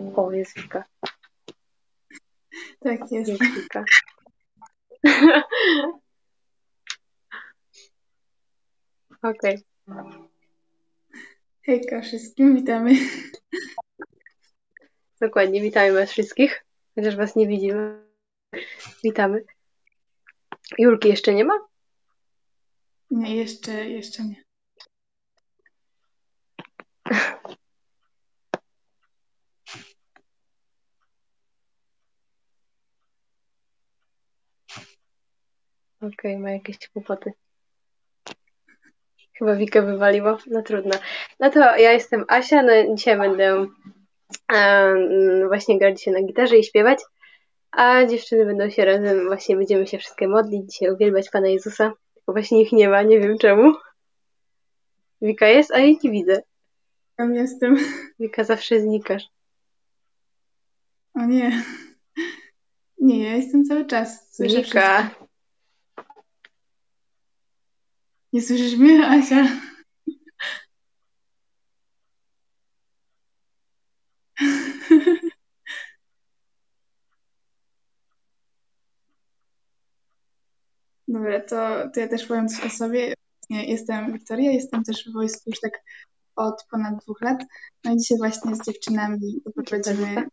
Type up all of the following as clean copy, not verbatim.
O, jest Wika. Tak jest. Jest Wika. Okej. Hejka wszystkim, witamy. Dokładnie, witamy was wszystkich. Chociaż was nie widzimy. Witamy. Julki jeszcze nie ma? Nie, jeszcze nie. Okej, ma jakieś kłopoty. Chyba Wikę wywaliło. No trudno. No to ja jestem Asia. No dzisiaj będę właśnie grać dzisiaj na gitarze i śpiewać. A dziewczyny będą się razem, właśnie będziemy się wszystkie modlić, dzisiaj uwielbiać Pana Jezusa. Tylko właśnie ich nie ma, nie wiem czemu. Wika jest, a jej nie widzę. Tam jestem. Wika, zawsze znikasz. O nie. Nie, ja jestem cały czas. Słyszę wszystko. Wika. Nie słyszysz mnie, Asia? Dobra, to ja też powiem coś o sobie. Jestem Wiktoria, jestem też w wojsku już tak od ponad 2 lat. No i dzisiaj właśnie z dziewczynami poprowadzimy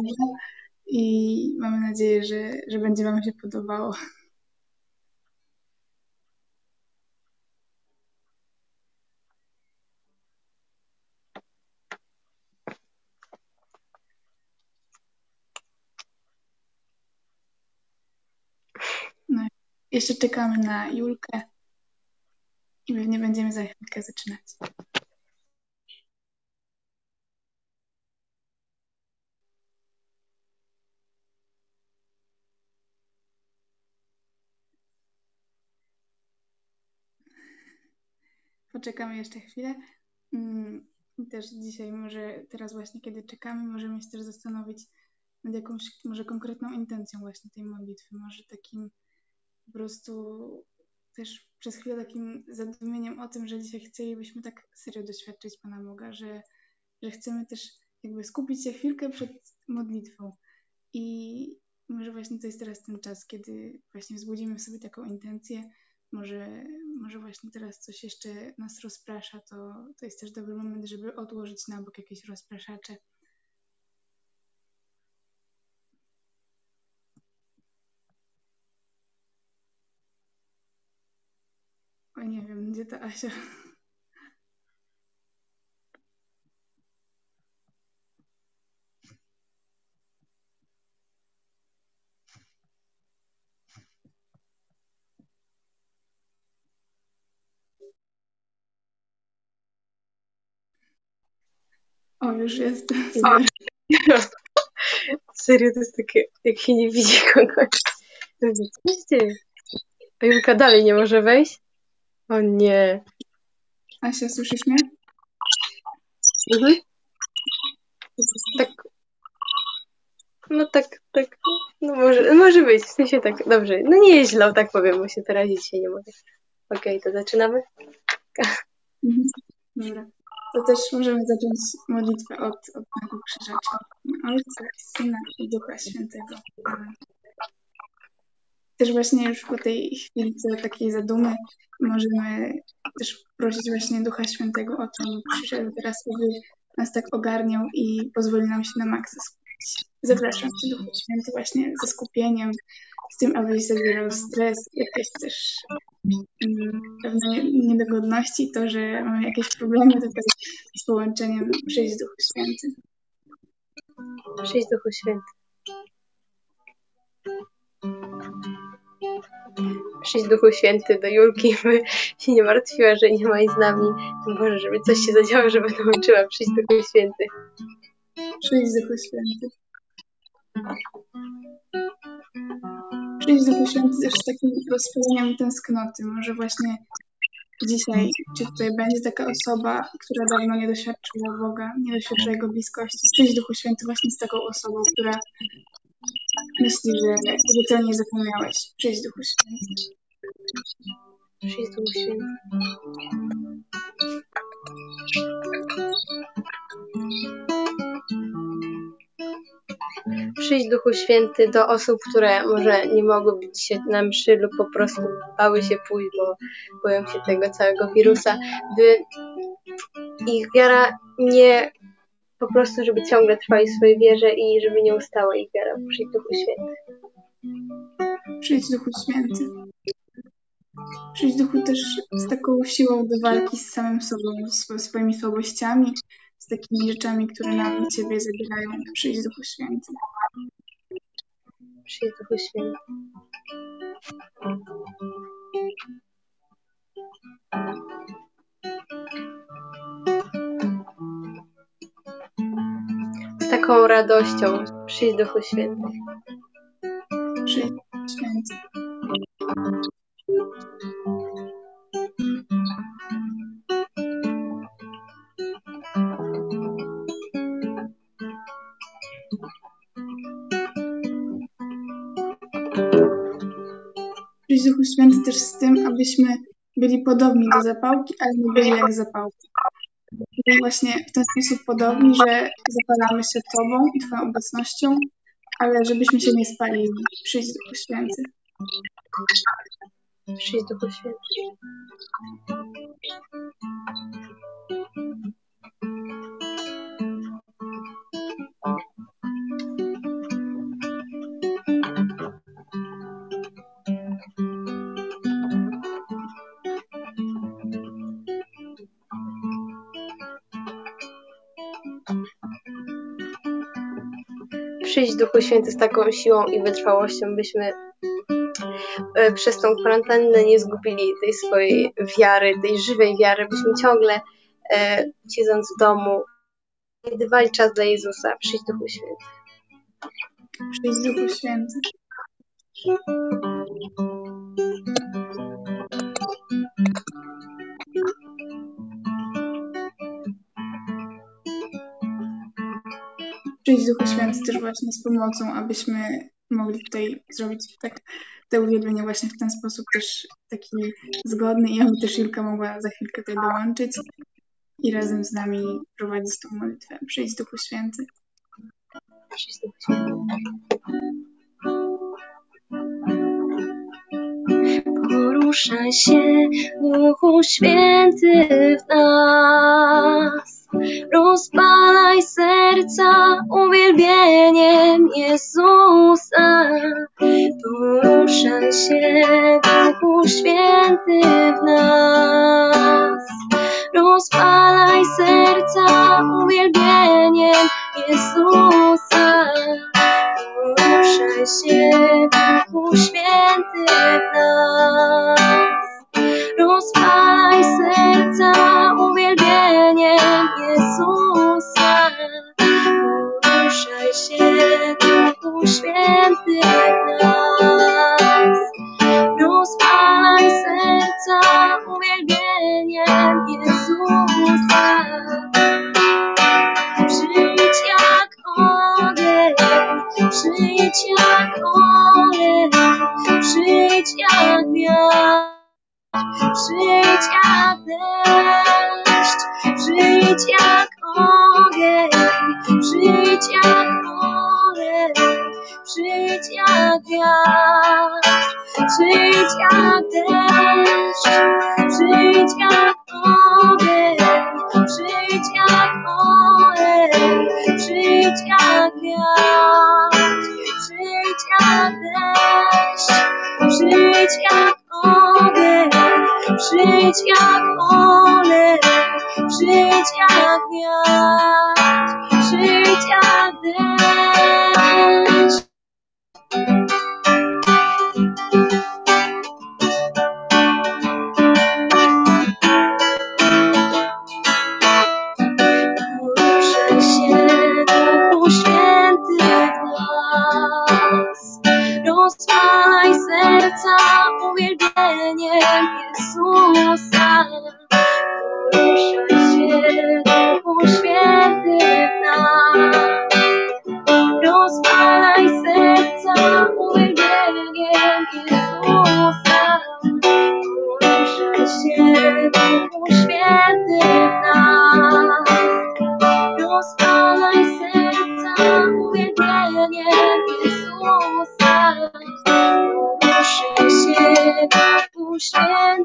i mamy nadzieję, że będzie wam się podobało. No, jeszcze czekamy na Julkę i pewnie będziemy za chwilkę zaczynać. Poczekamy jeszcze chwilę. I też dzisiaj teraz właśnie kiedy czekamy, możemy się też zastanowić nad jakąś może konkretną intencją właśnie tej modlitwy. Może takim po prostu też przez chwilę takim zadumieniem o tym, że dzisiaj chcielibyśmy tak serio doświadczyć Pana Boga, że chcemy też jakby skupić się chwilkę przed modlitwą. I może właśnie to jest teraz ten czas, kiedy właśnie wzbudzimy w sobie taką intencję. Może właśnie teraz coś jeszcze nas rozprasza, to jest też dobry moment, żeby odłożyć na bok jakieś rozpraszacze. O nie wiem, gdzie ta Asia? O, już jest. Super. Serio, to jest takie, jak się nie widzi kogoś. Co się dzieje? A Julka dalej nie może wejść? O nie. Asia, słyszysz mnie? Mhm. Tak. No tak. No może być, w sensie tak, dobrze. No nie jest źle, tak powiem, bo się porazić się nie mogę. Okej, to zaczynamy? Dobra. To też możemy zacząć modlitwę od tego krzyżaczka. Ojca i Syna i Ducha Świętego. Amen. Też właśnie już po tej chwilce takiej zadumy możemy też prosić właśnie Ducha Świętego o to, by przyszedł teraz, aby nas tak ogarniał i pozwolił nam się na maksa skupić. Zapraszam Cię, Duchu Święty, właśnie ze skupieniem, z tym, abyś zabierał stres, jakieś też pewne niedogodności, to, że mamy jakieś problemy tutaj z połączeniem. Przyjdź, Duchu Święty. Przyjdź, Duchu Święty. Przyjdź, Duchu Święty, do Julki, by się nie martwiła, że nie ma jej z nami. Boże, żeby coś się zadziało, żeby nauczyła. Przyjdź, Duchu Święty. Przyjdź, Duchu Święty. Przyjdź, Duchu Święty, też z takim rozpędzeniem tęsknoty. Może właśnie dzisiaj, czy tutaj będzie taka osoba, która dawno nie doświadczyła Boga, nie doświadczyła Jego bliskości. Przyjdź, Duchu Święty, właśnie z taką osobą, która myśli, że Ty o niej zapomniałeś. Przyjdź, Duchu Święty. Przyjdź, Duchu Święty. Przyjdź Duchu Święty do osób, które może nie mogły być dzisiaj na mszy lub po prostu bały się pójść, bo boją się tego całego wirusa, by ich wiara nie, po prostu, żeby ciągle trwali w swojej wierze i żeby nie ustała ich wiara. Przyjdź Duchu Święty. Przyjdź Duchu Święty. Przyjdź Duchu też z taką siłą do walki z samym sobą, z swoimi słabościami, z takimi rzeczami, które nam Ciebie zabierają. Przyjdź Duchu Święty. Przyjdź Duchu Święty. Z taką radością. Przyjdź Duchu Święty. Przyjdź Duchu Święty. Przyjdź Duchu Święty też z tym, abyśmy byli podobni do zapałki, ale nie byli jak zapałka. Byli właśnie w ten sposób podobni, że zapalamy się Tobą i Twoją obecnością, ale żebyśmy się nie spalili. Przyjdź Duchu Święty. Przyjdź Duchu Święty. Przyjdź Duchu Święty z taką siłą i wytrwałością, byśmy przez tą kwarantannę nie zgubili tej swojej wiary, tej żywej wiary, byśmy ciągle siedząc w domu znajdowali czas dla Jezusa. Przyjdź Duchu Święty. Przyjdź Duchu Święty. Przyjdź Duchu Święty też właśnie z pomocą, abyśmy mogli tutaj zrobić tak te uwielbienie właśnie w ten sposób też taki zgodny i aby też Julka mogła za chwilkę tutaj dołączyć i razem z nami prowadzić tą modlitwę. Przyjdź Duchu Święty. Przyjdź Duchu Święty. Poruszaj się, Duchu Święty w nas. Rozpalaj serca uwielbieniem Jezusa. Poruszaj się, Duchu Święty w nas. Rozpalaj serca uwielbieniem Jezusa. Poruszaj się, Duchu Święty w nas. Rozpalaj serca uwielbieniem Jezusa. Poruszaj się, Duchu Święty w nas. Rozpalaj serca uwielbieniem Jezusa. Przyjdź jak ogień, przyjdź jak olej, przyjdź jak wiatr, przyjdź jak deszcz, przyjdź jak ogień, przyjdź jak olej, przyjdź jak wiatr, przyjdź jak deszcz, przyjdź jak ogień, przyjdź jak olej, przyjdź jak wiatr, przyjdź jak deszcz, przyjdź jak ogień, przyjdź jak olej, przyjdź jak wiatr, przyjdź jak deszcz. Poruszaj się, Duchu Święty w nas. Rozpalaj serca uwielbieniem Jezusa. Poruszaj się, Duchu Święty w nas. Rozpalaj serca uwielbieniem Jezusa. Poruszaj się, Duchu Święty w nas. Rozpalaj serca uwielbieniem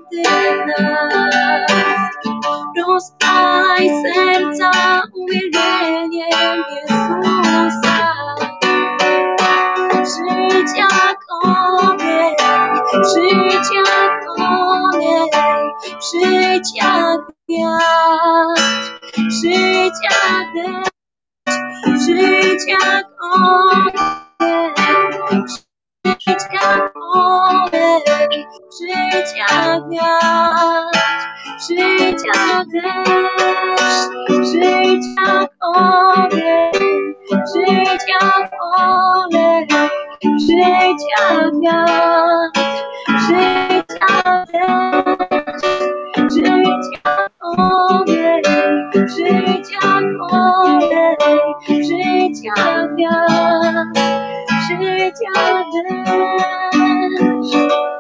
święty nas. Rozpalaj serca uwielbieniem Jezusa. Żyć jak ogień, żyć jak ogień, żyć jak wiatr, żyć jak deszcz, żyć jak ogień, żyć jak ogień, żyć jak wiatr, żyć jak deszcz, żyć jak ogień, żyć jak ogień, żyć jak wiatr, żyć jak deszcz, żyć jak ogień, żyć jak ogień, żyć jak wiatr, żyć jak deszcz.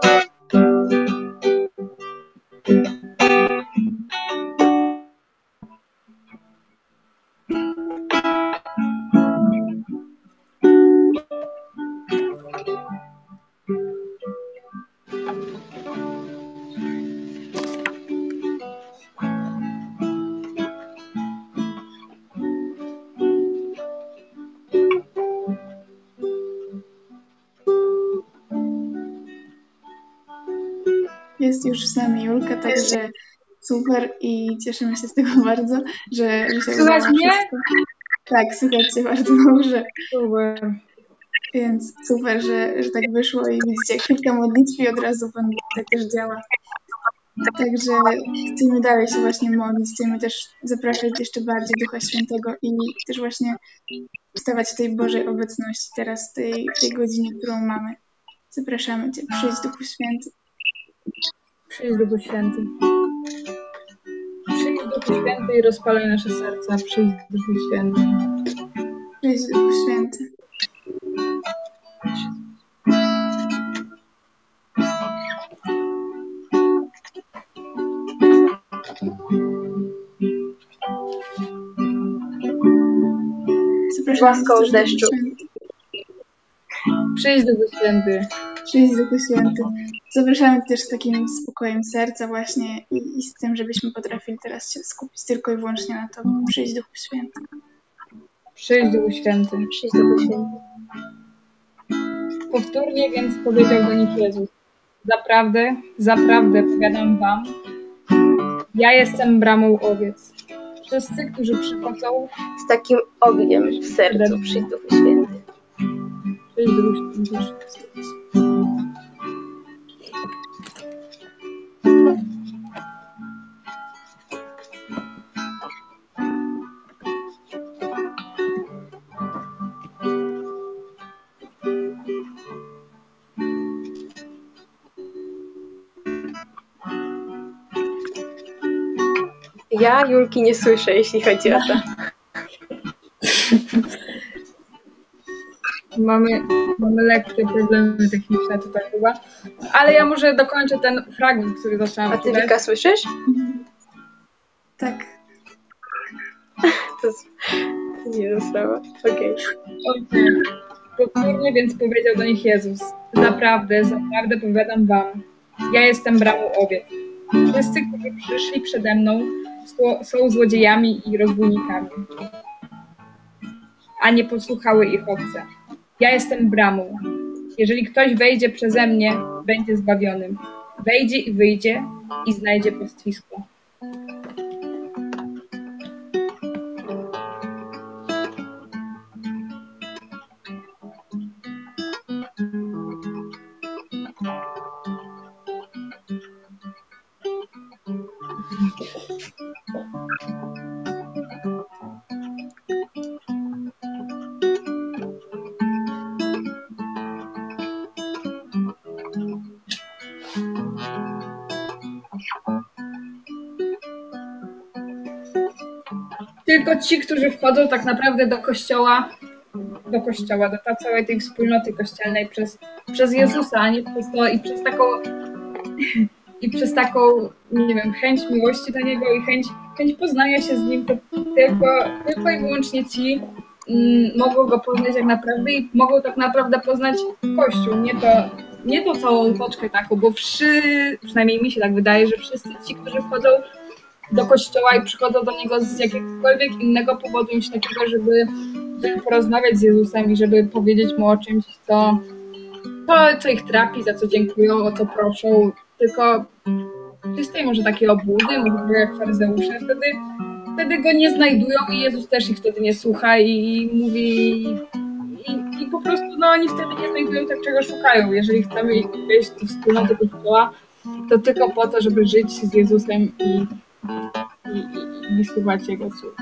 Jest już z nami Julka, także super i cieszymy się z tego bardzo, że się Słychać mnie? wszystko. Tak, słychać Cię bardzo dobrze. Super. Więc super, że tak wyszło i widzicie, kilka modlitw i od razu Pan tak też działa. Także chcemy dalej się właśnie modlić, chcemy też zapraszać jeszcze bardziej Ducha Świętego i też właśnie stawać w tej Bożej obecności teraz, w tej godzinie, którą mamy. Zapraszamy Cię, przyjdź Duchu Święty. Przyjdź Duchu Święty. Przyjdź Duchu Święty i rozpalaj nasze serca. Przyjdź Duchu Święty. Przyjdź Duchu Święty. Zapraszamy Łaską też Duchu deszczu. Święty. Przyjdź Duchu Święty. Przyjdź Duchu Święty. Zapraszamy też z takim spokojem serca właśnie i z tym, żebyśmy potrafili teraz się skupić tylko i wyłącznie na to. Przyjdź Duchu Święty. Przyjdź Duchu Święty. Przyjdź Duchu Święty. Powtórnie więc powiedział do nich Jezus. Zaprawdę, zaprawdę powiadam wam, ja jestem bramą owiec. Wszyscy, którzy przychodzą, Z takim ogniem w sercu. Przyjdź Duchu Święty. przyjdź Duchu Święty. Ja Julki nie słyszę, jeśli chodzi o to. Mamy lekkie problemy techniczne tutaj chyba. Ale ja może dokończę ten fragment, który zaczęłam A ty, czytać. Wika, słyszysz? Tak. To jest nie sprawa. Okej. Powtórnie więc powiedział do nich Jezus. Zaprawdę, zaprawdę powiadam wam, ja jestem bramą owiec. Wszyscy, którzy przyszli przede mną, są złodziejami i rozbójnikami, a nie posłuchały ich owce. Ja jestem bramą. Jeżeli ktoś wejdzie przeze mnie, będzie zbawionym. Wejdzie i wyjdzie i znajdzie pastwisko. Tylko ci, którzy wchodzą tak naprawdę do kościoła, do całej tej wspólnoty kościelnej przez Jezusa, a nie przez to i przez taką, nie wiem, chęć miłości do Niego i chęć poznania się z Nim, to tylko i wyłącznie ci mogą Go poznać jak naprawdę i mogą tak naprawdę poznać Kościół, nie tą całą otoczkę taką, bo przynajmniej mi się tak wydaje, że wszyscy ci, którzy wchodzą do kościoła i przychodzą do niego z jakiegokolwiek innego powodu niż takiego, żeby porozmawiać z Jezusem i żeby powiedzieć mu o czymś, co ich trapi, za co dziękują, o co proszą, tylko czystej może takiej obłudy, może jak faryzeusze, wtedy go nie znajdują i Jezus też ich wtedy nie słucha i mówi i po prostu oni wtedy nie znajdują tego, czego szukają. Jeżeli chcemy wejść do wspólnoty Kościoła, to tylko po to, żeby żyć z Jezusem i słuchać Jego słów.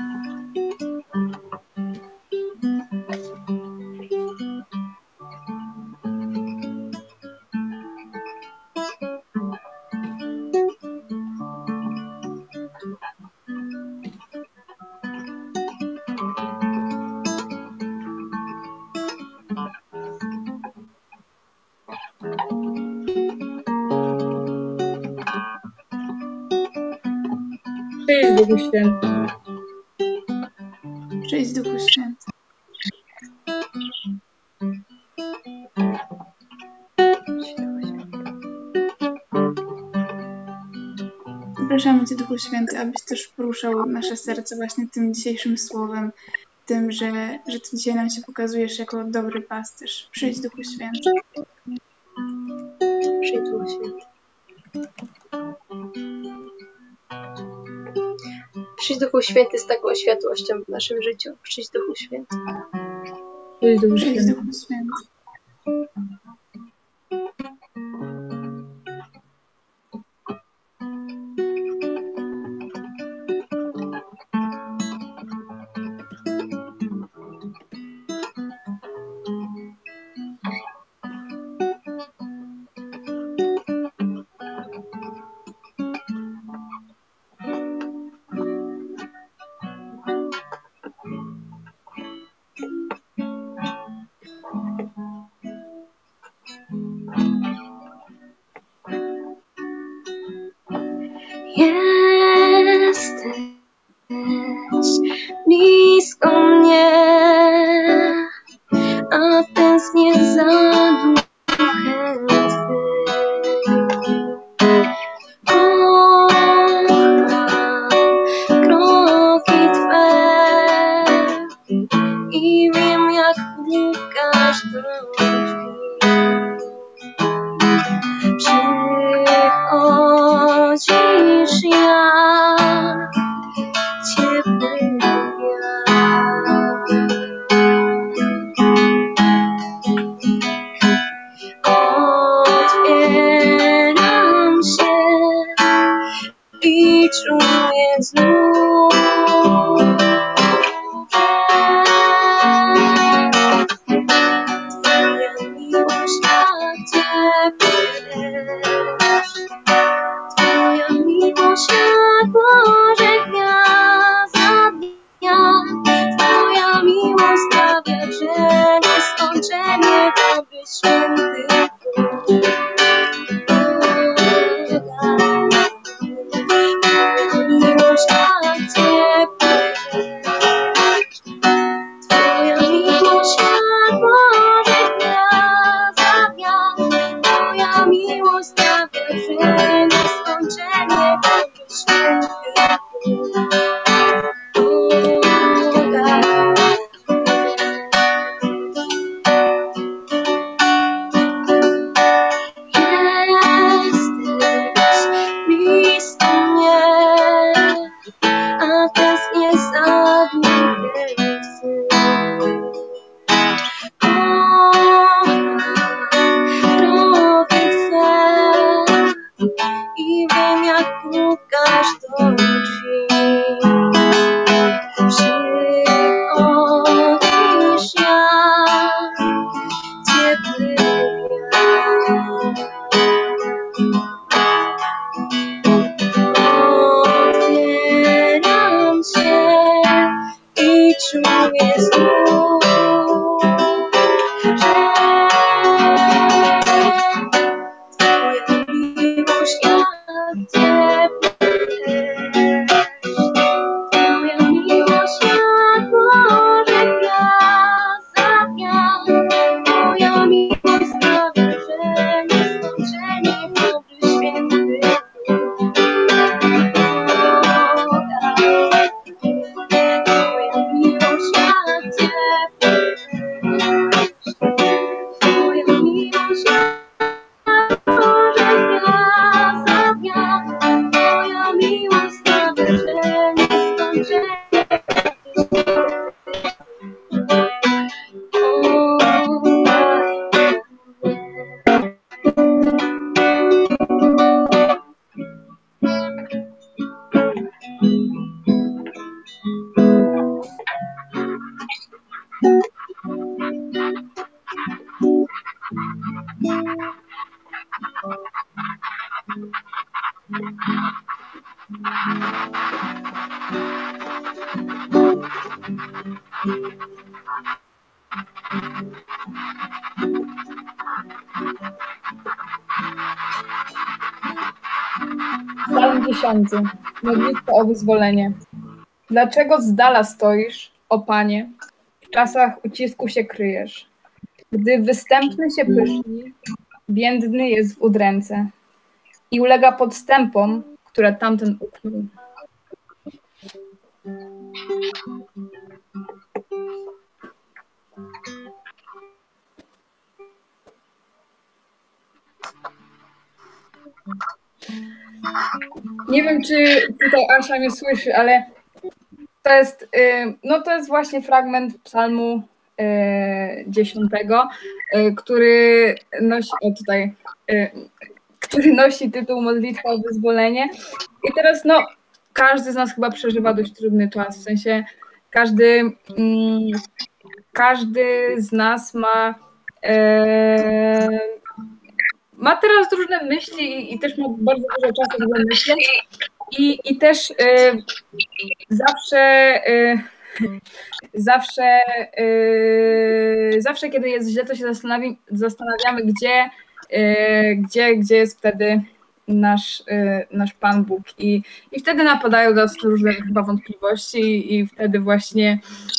Przyjdź Duchu Święty. Przyjdź Duchu Święty. Zapraszamy Cię, Duchu Święty, abyś też poruszał nasze serce właśnie tym dzisiejszym słowem, tym, że Ty dzisiaj nam się pokazujesz jako dobry pasterz. Przyjdź Duchu Święty. Przyjdź Duchu Święty. Przyjdź Duchu Święty z taką światłością w naszym życiu. Przyjdź Duchu Święty. Przyjdź Duchu Przyjdź Święty. Duchu Święty. Jesteś blisko mnie, a tęsknię za duchem Twym. Kocham kroki Twe i wiem, jak pukasz do drzwi. Przychodzisz jak ciepły wiatr. Otwieram się i czuję znów, Twoja miłość jak ciepły deszcz. Twoja miłość jak Boże gwiazd za dnia. Twoja miłość sprawia, że nieskończenie dobry święty Bóg. Twoja miłość jak ciepły deszcz. Twoja miłość jak Boże gwiazd za dnia. Twoja miłość sprawia, że nieskończenie dobry święty Jesteś blisko mnie, a tęsknię za duchem Twym. Kocham kroki Twe i wiem, jak pukasz do drzwi. Przychodzisz jak ciepły wiatr. Otwieram się i czuję znów, że Twoja miłość jak ciepły deszcz. Psalm 10. Modlitwa o wyzwolenie. Dlaczego z dala stoisz, o Panie? W czasach ucisku się kryjesz. Gdy występny się pyszni, biedny jest w udręce i ulega podstępom, które tamten uknął. Nie wiem, czy tutaj Asia mnie słyszy, ale to jest właśnie fragment Psalmu 10, który nosi tytuł Modlitwa o wyzwolenie. I teraz każdy z nas chyba przeżywa dość trudny czas, w sensie każdy z nas ma teraz różne myśli i też ma bardzo dużo czasu, żeby myśleć. I też zawsze, kiedy jest źle, to się zastanawiamy, gdzie jest wtedy nasz Pan Bóg. I wtedy napadają do nas różne chyba wątpliwości i wtedy właśnie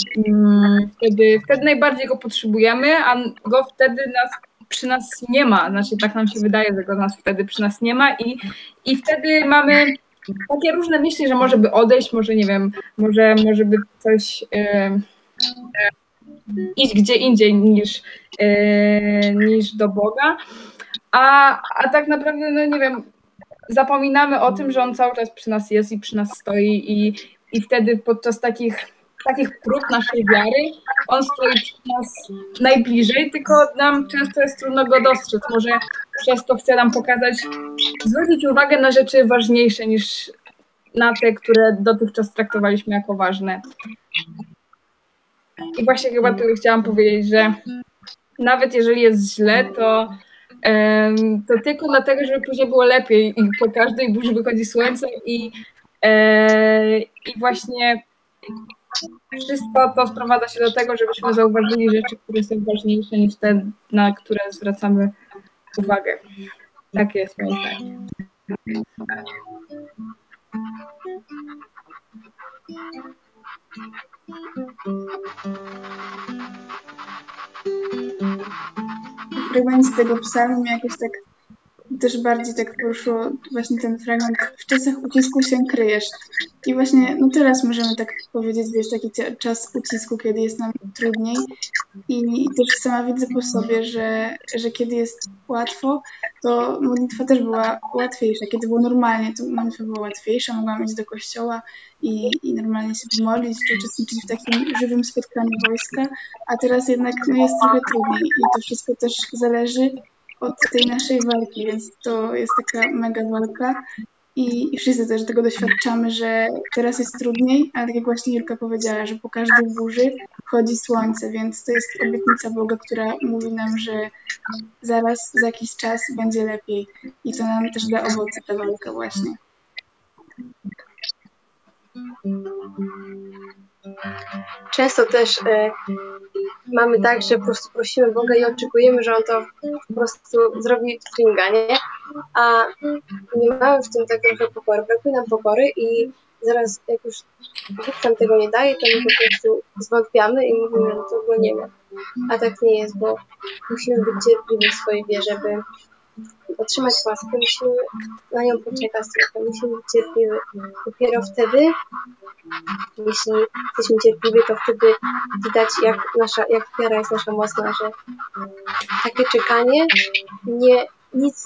wtedy najbardziej go potrzebujemy, a go wtedy przy nas nie ma. Znaczy tak nam się wydaje, że go wtedy przy nas nie ma i wtedy mamy takie różne myśli, że może by odejść, może nie wiem, może by coś iść gdzie indziej niż do Boga, a tak naprawdę, nie wiem, zapominamy o tym, że On cały czas przy nas jest i przy nas stoi i wtedy podczas takich prób naszej wiary On stoi przy nas najbliżej, tylko nam często jest trudno go dostrzec. Może przez to chce nam pokazać, zwrócić uwagę na rzeczy ważniejsze niż na te, które dotychczas traktowaliśmy jako ważne. I właśnie chyba tu chciałam powiedzieć, że nawet jeżeli jest źle, to tylko dlatego, żeby później było lepiej i po każdej burzy wychodzi słońce i właśnie wszystko to sprowadza się do tego, żebyśmy zauważyli rzeczy, które są ważniejsze niż te, na które zwracamy uwagę. Takie jest moje zdanie. Fragment z tego psalmu mnie jakoś tak też bardziej tak poruszyło właśnie ten fragment w czasach ucisku się kryjesz. I właśnie teraz możemy tak powiedzieć, wiesz, taki czas ucisku, kiedy jest nam trudniej i też sama widzę po sobie, że kiedy jest łatwo, to modlitwa też była łatwiejsza. Kiedy było normalnie, to modlitwa była łatwiejsza, mogłam iść do kościoła i normalnie się pomodlić, czy uczestniczyć w takim żywym spotkaniu wojska, a teraz jednak jest trochę trudniej i to wszystko też zależy od tej naszej walki, więc to jest taka mega walka i wszyscy też tego doświadczamy, że teraz jest trudniej, ale tak jak właśnie Julka powiedziała, że po każdej burzy wchodzi słońce, więc to jest obietnica Boga, która mówi nam, że zaraz, za jakiś czas będzie lepiej i to nam też da owoce ta walka właśnie. Często też mamy tak, że po prostu prosimy Boga i oczekujemy, że On to po prostu zrobi w stringa, nie? A nie mamy w tym tak trochę pokory. Brakuje nam pokory i zaraz jak już Bóg nam tego nie daje, to my po prostu zwątpiamy i mówimy, że to go nie ma. A tak nie jest, bo musimy być cierpliwi w swojej wierze, by otrzymać łaskę, musimy na nią poczekać trochę, musimy być cierpliwi. Dopiero wtedy, jeśli jesteśmy cierpliwi, to wtedy widać, jak wiara jest nasza mocna, że takie czekanie nic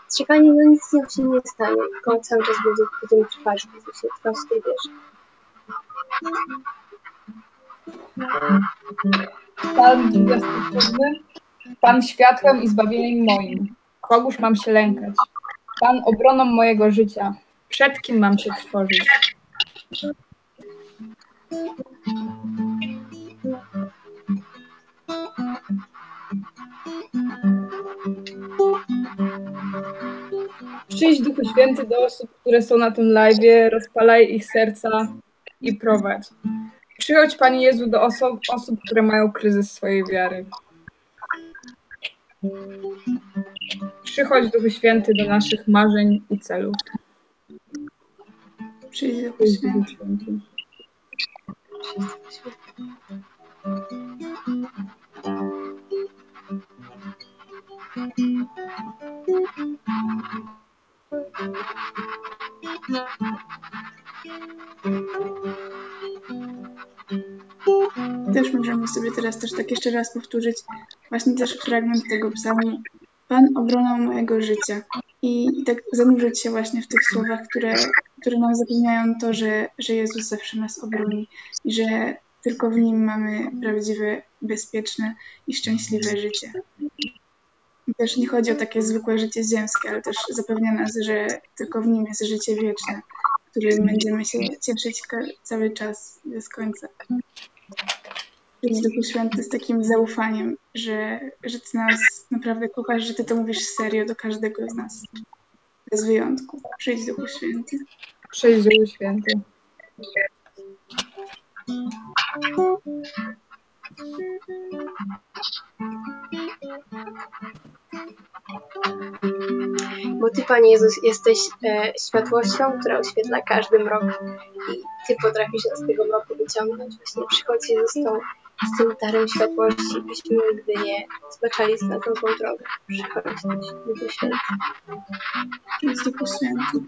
się nie stanie, tylko cały czas będziemy trwać w tej wierze. Psalm 27. Pan światłem i zbawieniem moim. Kogóż mam się lękać? Pan obroną mojego życia. Przed kim mam się trwożyć? Przyjdź, Duchu Święty, do osób, które są na tym live'ie, rozpalaj ich serca i prowadź. Przychodź, Panie Jezu, do osób, które mają kryzys swojej wiary. Przychodź, Duchu Święty, do naszych marzeń i celów. Przyjdź, Duchu Święty. Też możemy sobie teraz też tak jeszcze raz powtórzyć właśnie też fragment tego psalmu. Pan obroną mojego życia. I tak zanurzyć się właśnie w tych słowach, które nam zapewniają to, że Jezus zawsze nas obroni i że tylko w Nim mamy prawdziwe, bezpieczne i szczęśliwe życie. I też nie chodzi o takie zwykłe życie ziemskie, ale też zapewnia nas, że tylko w Nim jest życie wieczne, którym będziemy się cieszyć cały czas bez końca. Przyjdź, Duchu Święty, z takim zaufaniem, że Ty nas naprawdę kochasz, że Ty to mówisz serio do każdego z nas. Bez wyjątku. Przyjdź, Duchu Święty. Przyjdź, Duchu Święty. Bo Ty, Panie Jezus, jesteś światłością, która oświetla każdy mrok i Ty potrafisz nas z tego mroku wyciągnąć. Właśnie przychodź, Jezus, z tym darem światłości, byśmy nigdy nie zbaczali na tą złą drogę. Przychodź, Duchu Święty. Przyjdź, Duchu Święty.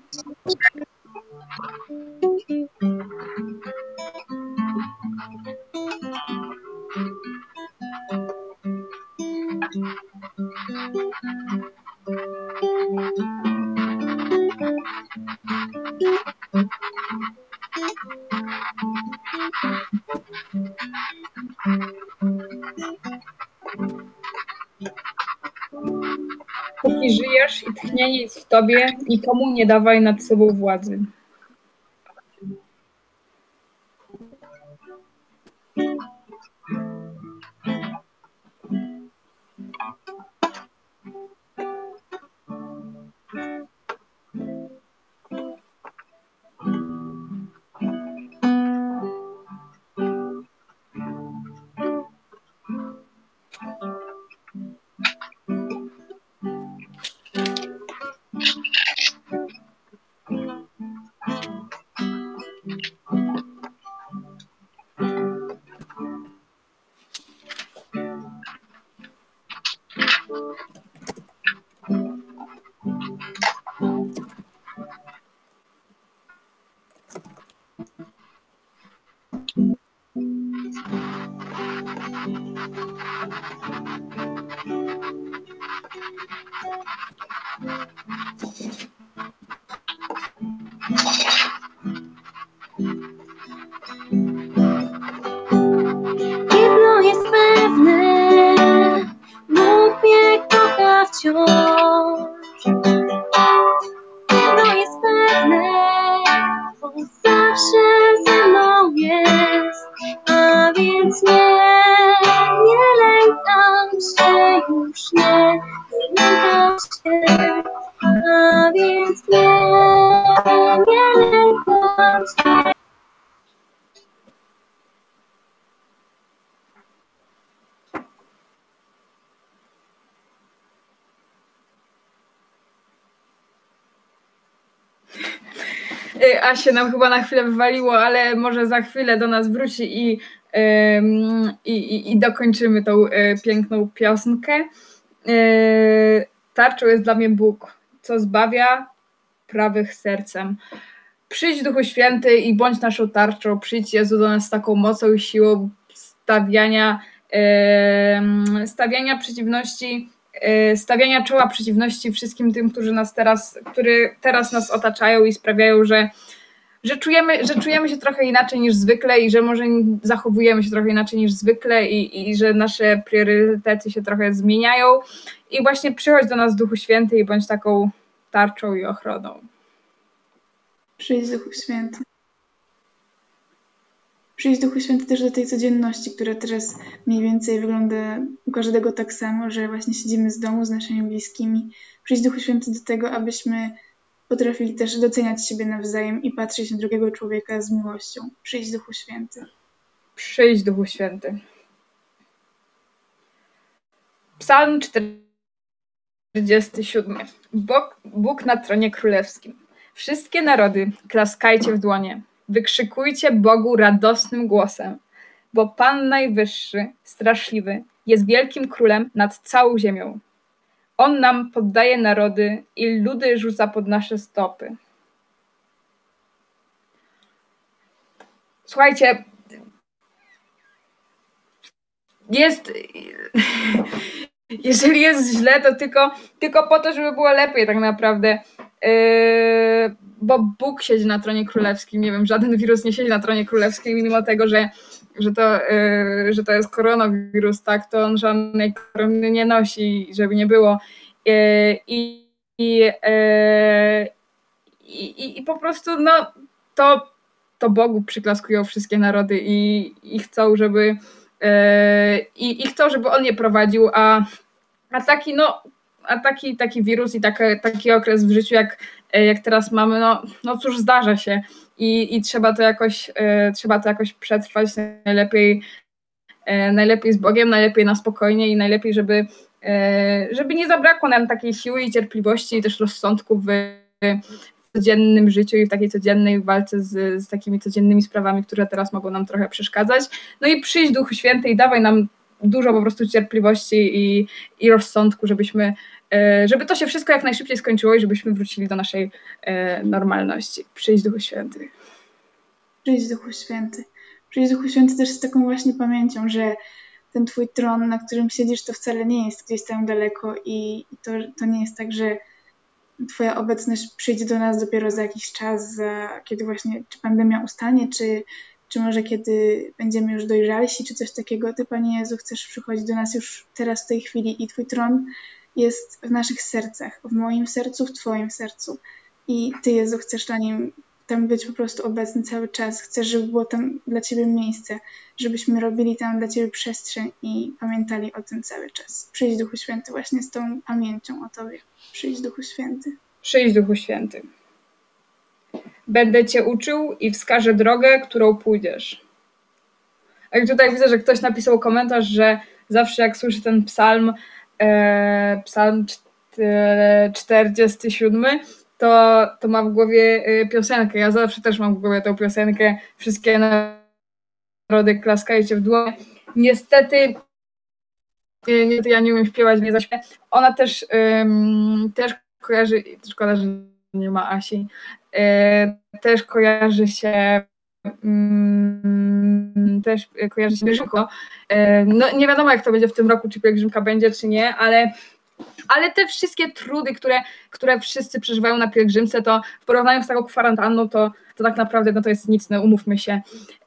Póki żyjesz i tchnienie jest w Tobie, nikomu nie dawaj nad sobą władzy. Jedno jest pewne, Bóg mnie kocha wciąż. Jedno jest pewne, On zawsze ze mną jest, a więc nie lękam się już, nie lękam się, a więc nie lękam się. Asie nam chyba na chwilę wywaliło, ale może za chwilę do nas wróci i dokończymy tą piękną piosenkę. Tarczą jest dla mnie Bóg, co zbawia prawych sercem. Przyjdź, Duchu Święty, i bądź naszą tarczą. Przyjdź, Jezu, do nas z taką mocą i siłą stawiania przeciwności, stawiania czoła przeciwności wszystkim tym, którzy teraz nas otaczają i sprawiają, że że czujemy się trochę inaczej niż zwykle i że może zachowujemy się trochę inaczej niż zwykle i że nasze priorytety się trochę zmieniają. I właśnie przychodź do nas Duchu Święty i bądź taką tarczą i ochroną. Przyjdź Duchu Święty. Przyjdź Duchu Święty też do tej codzienności, która teraz mniej więcej wygląda u każdego tak samo, że właśnie siedzimy z domu z naszymi bliskimi. Przyjdź Duchu Święty do tego, abyśmy potrafili też doceniać siebie nawzajem i patrzeć na drugiego człowieka z miłością. Przyjdź Duchu Święty. Przyjdź Duchu Święty. Psalm 47. Bóg na tronie królewskim. Wszystkie narody, klaskajcie w dłonie. Wykrzykujcie Bogu radosnym głosem, bo Pan Najwyższy, straszliwy, jest wielkim królem nad całą ziemią. On nam poddaje narody i ludy rzuca pod nasze stopy. Słuchajcie, jeżeli jest źle, to tylko po to, żeby było lepiej tak naprawdę. Bo Bóg siedzi na tronie królewskim. Nie wiem, żaden wirus nie siedzi na tronie królewskim, mimo tego, że to jest koronawirus, tak, to on żadnej korony nie nosi, żeby nie było. I po prostu no, to Bogu przyklaskują wszystkie narody i chcą, żeby chcą, żeby on je prowadził, a taki wirus i taki okres w życiu, jak teraz mamy, no cóż, zdarza się i trzeba to jakoś przetrwać, najlepiej z Bogiem, najlepiej na spokojnie i najlepiej, żeby nie zabrakło nam takiej siły i cierpliwości i też rozsądku w codziennym życiu i w takiej codziennej walce z takimi codziennymi sprawami, które teraz mogą nam trochę przeszkadzać. No i przyjdź Duchu Święty i dawaj nam dużo po prostu cierpliwości i rozsądku, żeby to się wszystko jak najszybciej skończyło i żebyśmy wrócili do naszej normalności. Przyjdź Duchu Święty. Przyjdź Duchu Święty. Przyjdź Duchu Święty też z taką właśnie pamięcią, że ten Twój tron, na którym siedzisz, to wcale nie jest gdzieś tam daleko i to nie jest tak, że Twoja obecność przyjdzie do nas dopiero za jakiś czas, kiedy właśnie czy pandemia ustanie, czy może kiedy będziemy już dojrzalsi, czy coś takiego. Ty, Panie Jezu, chcesz przychodzić do nas już teraz, w tej chwili i Twój tron jest w naszych sercach, w moim sercu, w Twoim sercu. I Ty, Jezu, chcesz na nim tam być po prostu obecny cały czas. Chcesz, żeby było tam dla Ciebie miejsce, żebyśmy robili tam dla Ciebie przestrzeń i pamiętali o tym cały czas. Przyjdź Duchu Święty właśnie z tą pamięcią o Tobie. Przyjdź Duchu Święty. Przyjdź Duchu Święty. Będę Cię uczył i wskażę drogę, którą pójdziesz. A jak tutaj widzę, że ktoś napisał komentarz, że zawsze jak słyszy ten psalm 47, to ma w głowie piosenkę. Ja zawsze też mam w głowie tą piosenkę. Wszystkie narody klaskajcie w dłonie. Niestety ja nie umiem śpiewać, nie zaśpiewam. Ona też kojarzy, szkoda, że nie ma Asi, też kojarzy się pielgrzymką. No nie wiadomo, jak to będzie w tym roku, czy pielgrzymka będzie, czy nie, ale te wszystkie trudy, które wszyscy przeżywają na pielgrzymce, to w porównaniu z taką kwarantanną, to tak naprawdę no to jest nic, no umówmy się.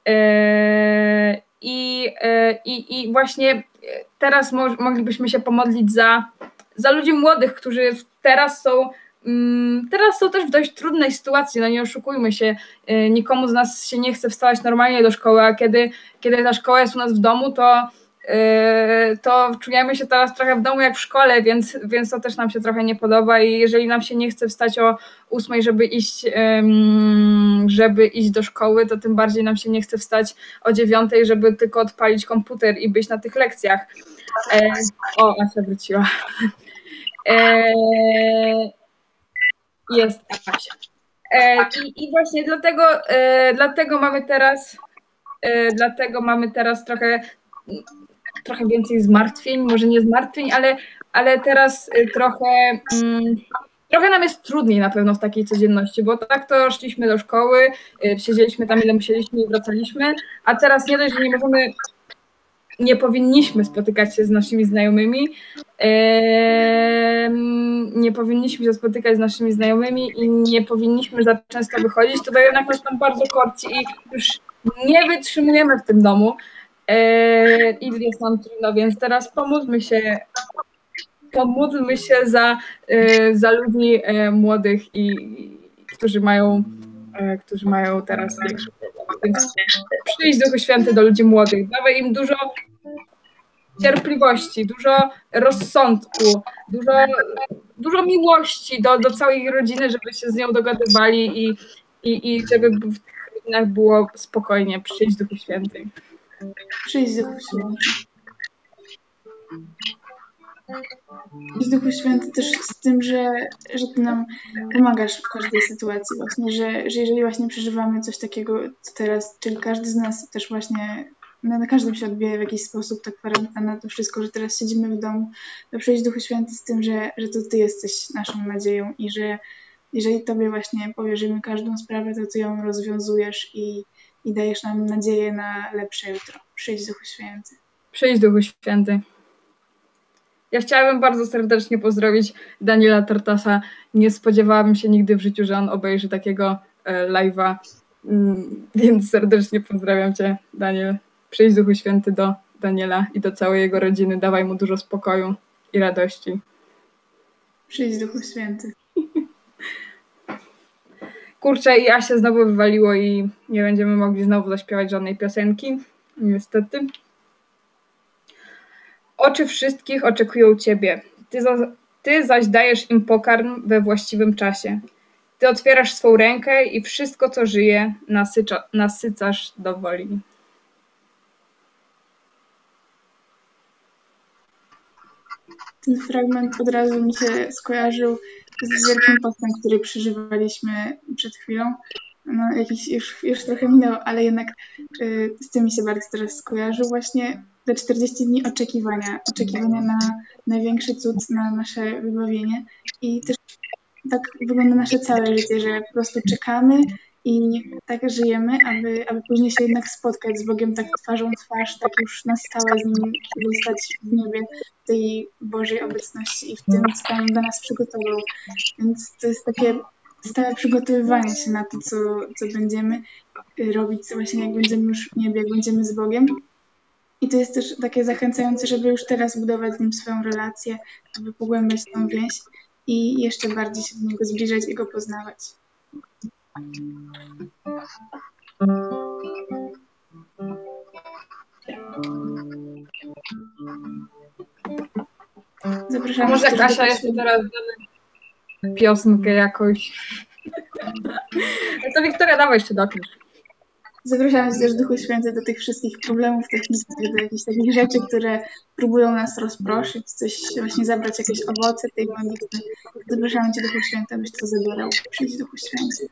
I właśnie teraz moglibyśmy się pomodlić za ludzi młodych, którzy teraz są też w dość trudnej sytuacji, no nie oszukujmy się, nikomu z nas się nie chce wstawać normalnie do szkoły, a kiedy ta szkoła jest u nas w domu, to czujemy się teraz trochę w domu jak w szkole, więc to też nam się trochę nie podoba i jeżeli nam się nie chce wstać o 8, żeby iść do szkoły, to tym bardziej nam się nie chce wstać o 9, żeby tylko odpalić komputer i być na tych lekcjach. O, Asia wróciła. Jest Asia. I właśnie dlatego mamy teraz trochę więcej zmartwień, może nie zmartwień, ale teraz trochę nam jest trudniej na pewno w takiej codzienności, bo tak to szliśmy do szkoły, siedzieliśmy tam ile musieliśmy i wracaliśmy, a teraz nie dość, że nie możemy nie powinniśmy spotykać się z naszymi znajomymi, nie powinniśmy się spotykać z naszymi znajomymi i nie powinniśmy za często wychodzić, to jednak nas tam bardzo korci i już nie wytrzymujemy w tym domu i jest nam trudno, więc teraz pomódlmy się za ludzi młodych którzy mają teraz większe problemy. Więc przyjdź Duchu Święty do ludzi młodych, dawaj im dużo cierpliwości, dużo rozsądku, dużo miłości do całej rodziny, żeby się z nią dogadywali i żeby w tych rodzinach było spokojnie. Przyjdź Duchu Święty. Przyjdź Duchu Święty. I Duchu Święty też z tym, że Ty nam pomagasz w każdej sytuacji właśnie, że jeżeli właśnie przeżywamy coś takiego, co teraz, czyli każdy z nas też właśnie, na każdym się odbija w jakiś sposób ta kwarantanna, to wszystko, że teraz siedzimy w domu, to przyjdź Duchu Święty z tym, że to Ty jesteś naszą nadzieją i że jeżeli Tobie właśnie powierzymy każdą sprawę, to Ty ją rozwiązujesz i dajesz nam nadzieję na lepsze jutro. Przyjdź Duchu Święty. Przyjdź Duchu Święty. Ja chciałabym bardzo serdecznie pozdrowić Daniela Tartasa. Nie spodziewałabym się nigdy w życiu, że on obejrzy takiego live'a, więc serdecznie pozdrawiam Cię, Daniel. Przyjdź Duchu Święty do Daniela i do całej jego rodziny. Dawaj mu dużo spokoju i radości. Przyjdź Duchu Święty. Kurczę, i Asia znowu wywaliło i nie będziemy mogli znowu zaśpiewać żadnej piosenki. Niestety. Oczy wszystkich oczekują Ciebie. Ty zaś dajesz im pokarm we właściwym czasie. Ty otwierasz swą rękę i wszystko, co żyje, nasycasz do woli. Ten fragment od razu mi się skojarzył z Wielkim Postem, który przeżywaliśmy przed chwilą. No, jakiś już trochę minęło, ale jednak z tym mi się bardzo teraz skojarzył. Właśnie te 40 dni oczekiwania na największy cud, na nasze wybawienie. I też tak wygląda nasze całe życie, że po prostu czekamy i tak żyjemy, aby później się jednak spotkać z Bogiem tak twarzą w twarz, tak już na stałe z Nim zostać w niebie, w tej Bożej obecności i w tym, co Pan dla nas przygotował. Więc to jest takie stałe przygotowywanie się na to, co będziemy robić, właśnie jak będziemy już w niebie, jak będziemy z Bogiem. I to jest też takie zachęcające, żeby już teraz budować z Nim swoją relację, aby pogłębiać tą więź i jeszcze bardziej się do Niego zbliżać i Go poznawać. Zapraszam. Może Kasia jeszcze teraz piosenkę jakoś. To Wiktoria, dawaj jeszcze dokończ. Zapraszamy też Duchu Święty do tych wszystkich problemów technicznych, do jakichś takich rzeczy, które próbują nas rozproszyć, coś właśnie zabrać, jakieś owoce tej modlitwy. Zapraszamy Cię, Duchu Święty, abyś to zabierał. Przyjdź, Duchu Święty.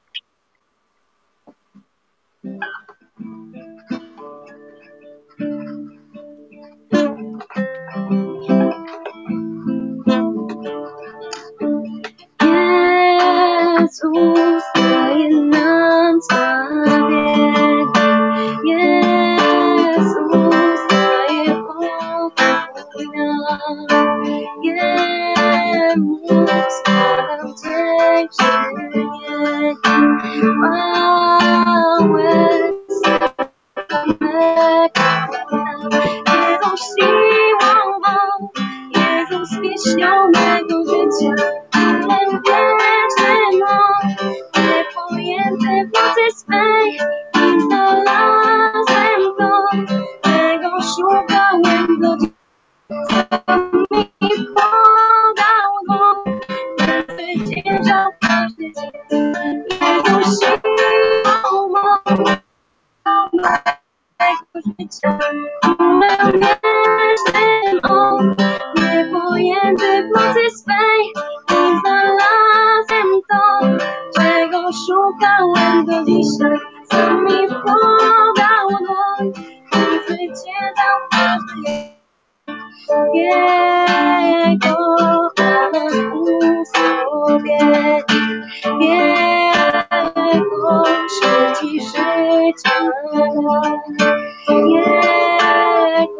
Jezus daje nam zbawienie. Jezus daje pokój nam. Jemu składam dziękczynienie. Chwałę Jezus siłą mą, Jezus pieśnią mego życia. Królem wiecznym On, niepojęty w mocy swej, nim znalazłem go, tego szukałem do dziś. Mi podał go, zwyciężał każdy dzień. Jezus siłą mą, mego życia. Królem wiecznym On, niepojęty w mocy swej, znalazłem to, czego szukałem do dzisiaj. Sam mi podał dłoń i zwyciężał każdy Jego ramach usługie, Jego śmierci życia, Jego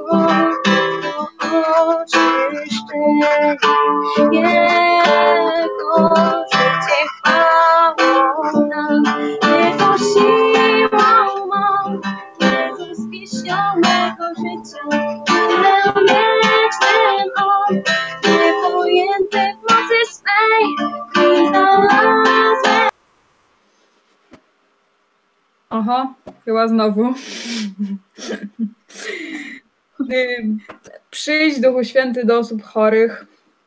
Oho, chyba znowu. Przyjdź Duchu Święty do osób chorych.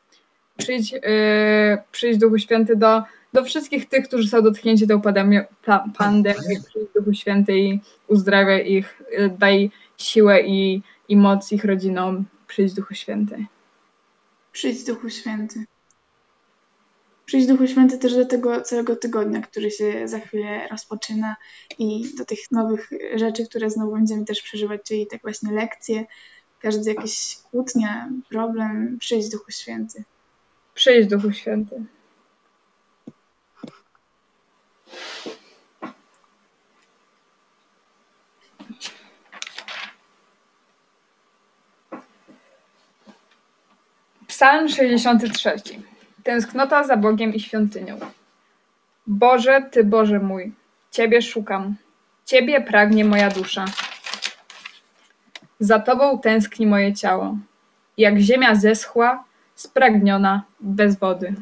Przyjdź Duchu Święty do wszystkich tych, którzy są dotknięci tą pandemią. Przyjdź Duchu Święty i uzdrawiaj ich. Daj siłę i moc ich rodzinom. Przyjdź Duchu Święty. Przyjdź Duchu Święty. Przyjdź Duchu Święty też do tego całego tygodnia, który się za chwilę rozpoczyna i do tych nowych rzeczy, które znowu będziemy też przeżywać, czyli tak właśnie lekcje, każdy jakieś kłótnia, problem. Przyjdź Duchu Święty. Przyjdź Duchu Święty. Psalm 63. Tęsknota za Bogiem i świątynią. Boże, Ty Boże mój, Ciebie szukam. Ciebie pragnie moja dusza. Za Tobą tęskni moje ciało. Jak ziemia zeschła, spragniona, bez wody.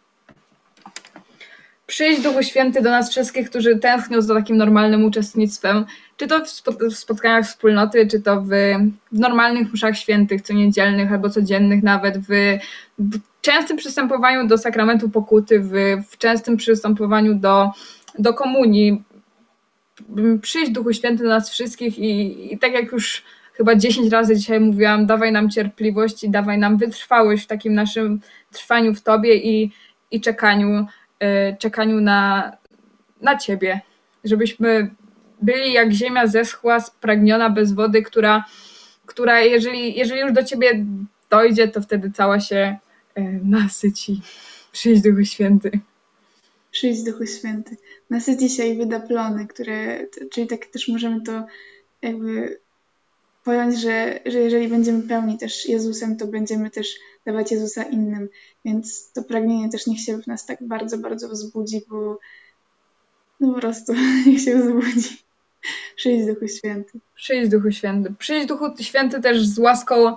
Przyjdź Duchu Święty do nas wszystkich, którzy tęsknią za takim normalnym uczestnictwem, czy to w spotkaniach wspólnoty, czy to w normalnych mszach świętych, co niedzielnych albo codziennych nawet, w częstym przystępowaniu do sakramentu pokuty, w częstym przystępowaniu do komunii. Przyjdź Duchu Święty do nas wszystkich i tak jak już chyba 10 razy dzisiaj mówiłam, dawaj nam cierpliwość i dawaj nam wytrwałość w takim naszym trwaniu w Tobie i czekaniu na Ciebie, żebyśmy byli jak ziemia zeschła, spragniona bez wody, która jeżeli już do Ciebie dojdzie, to wtedy cała się nasyci. Przyjdź Duchu Święty. Przyjdź Duchu Święty. Nasyci się i wyda plony, czyli tak też możemy to jakby pojąć, że jeżeli będziemy pełni też Jezusem, to będziemy też dawać Jezusa innym. Więc to pragnienie też niech się w nas tak bardzo, bardzo wzbudzi, bo no po prostu niech się wzbudzi. Przyjdź Duchu Święty. Przyjdź Duchu Święty. Przyjdź Duchu Święty też z łaską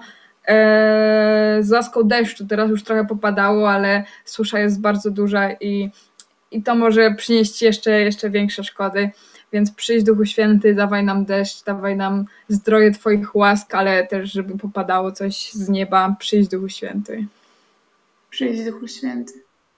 deszczu. Teraz już trochę popadało, ale susza jest bardzo duża i to może przynieść jeszcze większe szkody. Więc przyjdź Duchu Święty, dawaj nam deszcz, dawaj nam zdroje Twoich łask, ale też żeby popadało coś z nieba. Przyjdź Duchu Święty. Przyjdź Duchu Święty.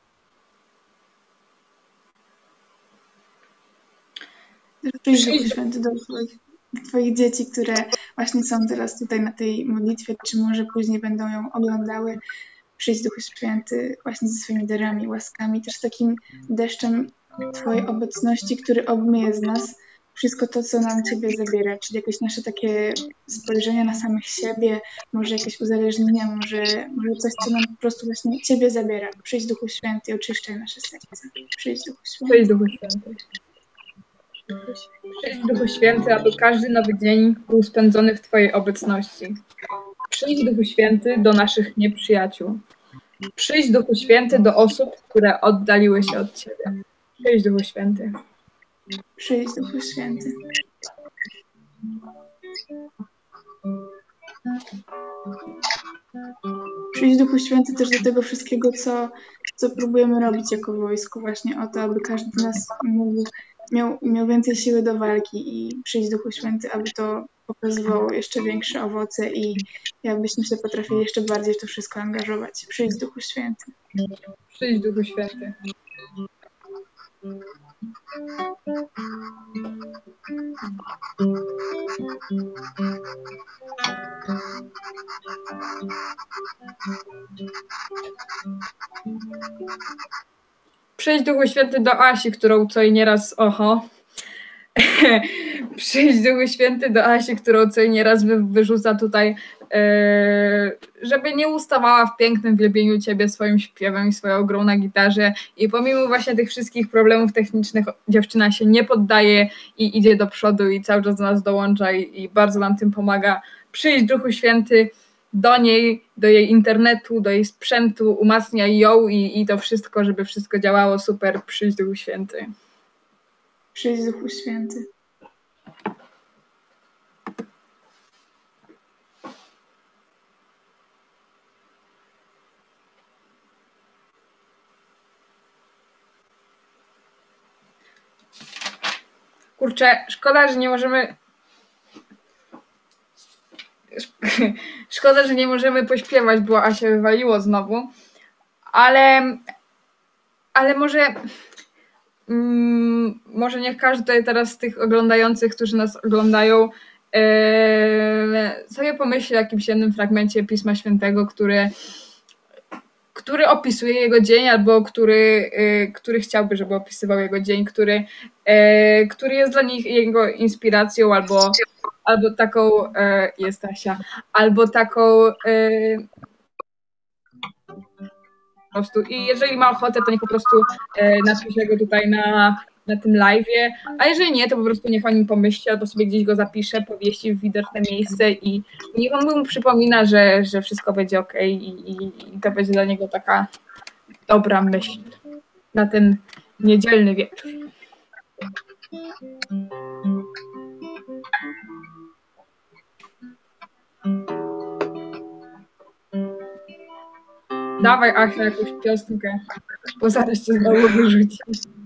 Przyjdź Duchu Święty do Twoich dzieci, które właśnie są teraz tutaj na tej modlitwie, czy może później będą ją oglądały. Przyjdź Duchu Święty właśnie ze swoimi darami, łaskami, też takim deszczem Twojej obecności, który obmyje z nas wszystko to, co nam Ciebie zabiera, czyli jakieś nasze takie spojrzenia na samych siebie, może jakieś uzależnienia, może coś, co nam po prostu właśnie Ciebie zabiera. Przyjdź Duchu Święty i oczyszczaj nasze serce. Przyjdź Duchu Święty. Przyjdź Duchu Święty. Przyjdź Duchu Święty, aby każdy nowy dzień był spędzony w Twojej obecności. Przyjdź Duchu Święty do naszych nieprzyjaciół. Przyjdź Duchu Święty do osób, które oddaliły się od Ciebie. Przyjdź Duchu Święty. Przyjdź Duchu Święty. Przyjdź Duchu Święty też do tego wszystkiego, co próbujemy robić jako wojsko, właśnie o to, aby każdy z nas miał więcej siły do walki i przyjdź Duchu Święty, aby to pokazywało jeszcze większe owoce i abyśmy się potrafili jeszcze bardziej w to wszystko angażować. Przyjdź Duchu Święty. Przyjdź Duchu Święty. Przyjdź Duchu Święty do Asi, którą co i nieraz Przyjdź Duchu Święty do Asi, którą co i nieraz wyrzuca tutaj, żeby nie ustawała w pięknym wielbieniu Ciebie swoim śpiewem i swoją grą na gitarze i pomimo właśnie tych wszystkich problemów technicznych dziewczyna się nie poddaje i idzie do przodu i cały czas do nas dołącza i bardzo nam tym pomaga. Przyjdź Duchu Święty do niej, do jej internetu, do jej sprzętu, umacniaj ją i to wszystko, żeby wszystko działało super. Przyjdź Duchu Święty. Przyjdź Duchu Święty. Kurczę, szkoda, że nie możemy... Szkoda, że nie możemy pośpiewać, bo Asia wywaliło znowu. Ale może... może niech każdy teraz z tych oglądających, którzy nas oglądają, sobie pomyśli o jakimś jednym fragmencie Pisma Świętego, który opisuje jego dzień, albo który chciałby, żeby opisywał jego dzień, który jest dla nich jego inspiracją, albo taką jest Asia, albo taką po prostu. I jeżeli ma ochotę, to niech po prostu napisze go tutaj na tym live'ie, a jeżeli nie, to po prostu niech o nim pomyśli, albo sobie gdzieś go zapisze, powieści w widoczne miejsce i niech on mu przypomina, że wszystko będzie okej i to będzie dla niego taka dobra myśl na ten niedzielny wieczór. Dawaj, Asia, jakąś piosenkę, bo zaraz cię znowu wyrzuci.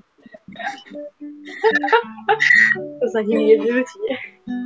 Zanim mnie wyrzuci, nie?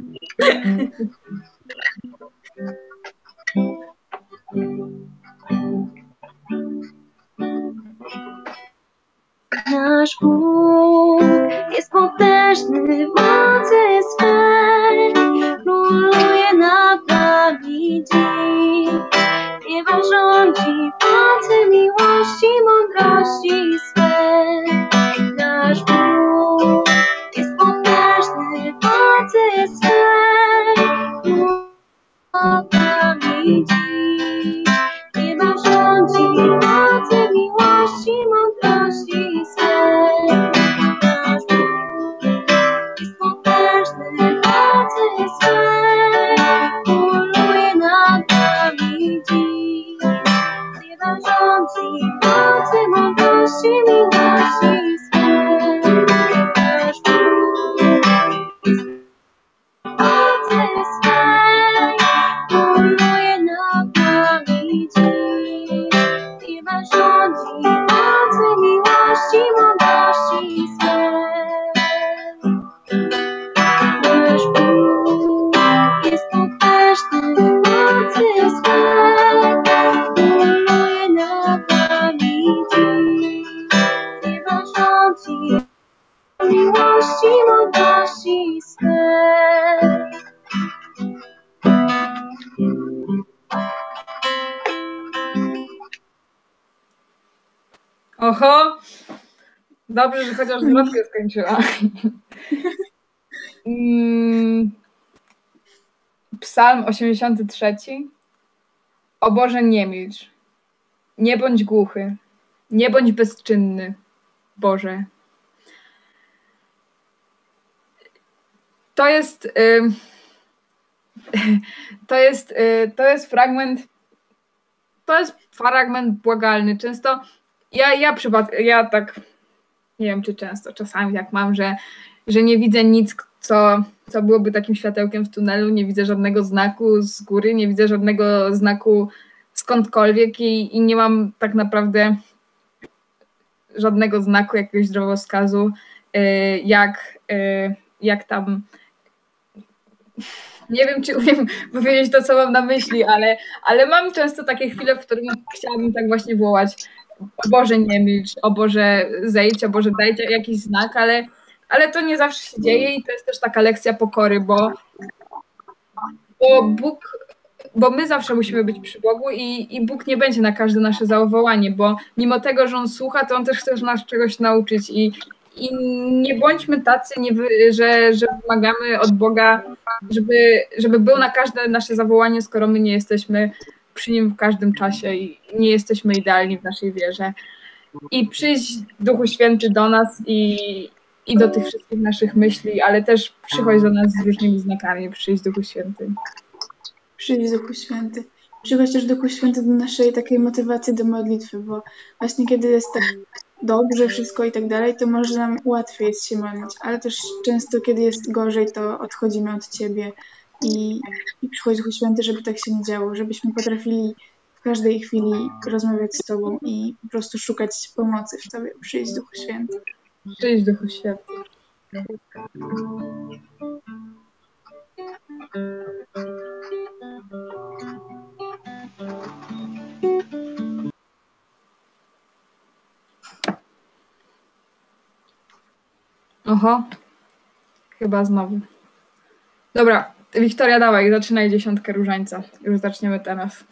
Nasz Bóg jest potężny w mocy swej, króluje nad nami dziś. Niebem rządzi w mocy miłości, mądrości swej. Nasz Bóg jest potężny w mocy swej, króluje nad nami dziś. Niebem rządzi w mocy miłości, mądrości swej. Nasz Bóg jest potężny w mocy swej, króluje nad nami dziś. Niebem rządzi w mocy mądrości, miłości swej. Nasz Bóg jest mocy swej, króluje nad nami dziś. Niebem rządzi w mocy miłości, mądrości swej. Nasz Bóg jest potężny w mocy swej, króluje nad nami dziś. Niebem rządzi w miłości, mądrości swej. Oho! Dobrze, że chociaż zwrotkę skończyła. Psalm 83. O Boże, nie milcz. Nie bądź głuchy. Nie bądź bezczynny, Boże. To jest fragment. To jest fragment błagalny. Często ja tak, nie wiem czy często, czasami jak mam, że nie widzę nic, co byłoby takim światełkiem w tunelu, nie widzę żadnego znaku z góry, nie widzę żadnego znaku skądkolwiek i nie mam tak naprawdę żadnego znaku, jakiegoś drogowskazu, jak tam. Nie wiem, czy umiem powiedzieć to, co mam na myśli, ale mam często takie chwile, w których chciałabym tak właśnie wołać: o Boże, nie milcz, o Boże, zejdź, o Boże, dajcie jakiś znak, ale to nie zawsze się dzieje i to jest też taka lekcja pokory, bo my zawsze musimy być przy Bogu i Bóg nie będzie na każde nasze zawołanie, bo mimo tego, że On słucha, to On też chce nas czegoś nauczyć i nie bądźmy tacy, że wymagamy od Boga, żeby był na każde nasze zawołanie, skoro my nie jesteśmy przy Nim w każdym czasie i nie jesteśmy idealni w naszej wierze. I przyjść Duchu Święty do nas i do tych wszystkich naszych myśli, ale też przychodź do nas z różnymi znakami, przyjść Duchu Święty. Przyjdź Duchu Święty. Przychodź też Duchu Święty do naszej takiej motywacji do modlitwy, bo właśnie kiedy jest tak dobrze wszystko i tak dalej, to może nam łatwiej jest się modlić, ale też często kiedy jest gorzej, to odchodzimy od Ciebie i przychodź Duchu Święty, żeby tak się nie działo, żebyśmy potrafili w każdej chwili rozmawiać z Tobą i po prostu szukać pomocy w Tobie. Przyjdź Duchu Święty. Przyjdź Duchu Święty. Oho. Chyba znowu. Dobra, Wiktoria, dawaj, zaczynaj 10 różańca. Już zaczniemy teraz.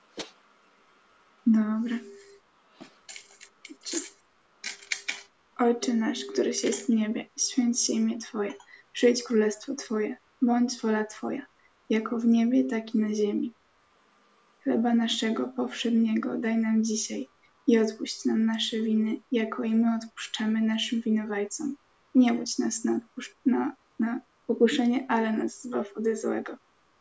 Dobra. Ojcze nasz, któryś jest w niebie, święć się imię Twoje, przyjdź królestwo Twoje, bądź wola Twoja, jako w niebie, tak i na ziemi. Chleba naszego powszedniego daj nam dzisiaj i odpuść nam nasze winy, jako i my odpuszczamy naszym winowajcom. Nie budź nas na pokuszenie, ale nas zbaw ode złego.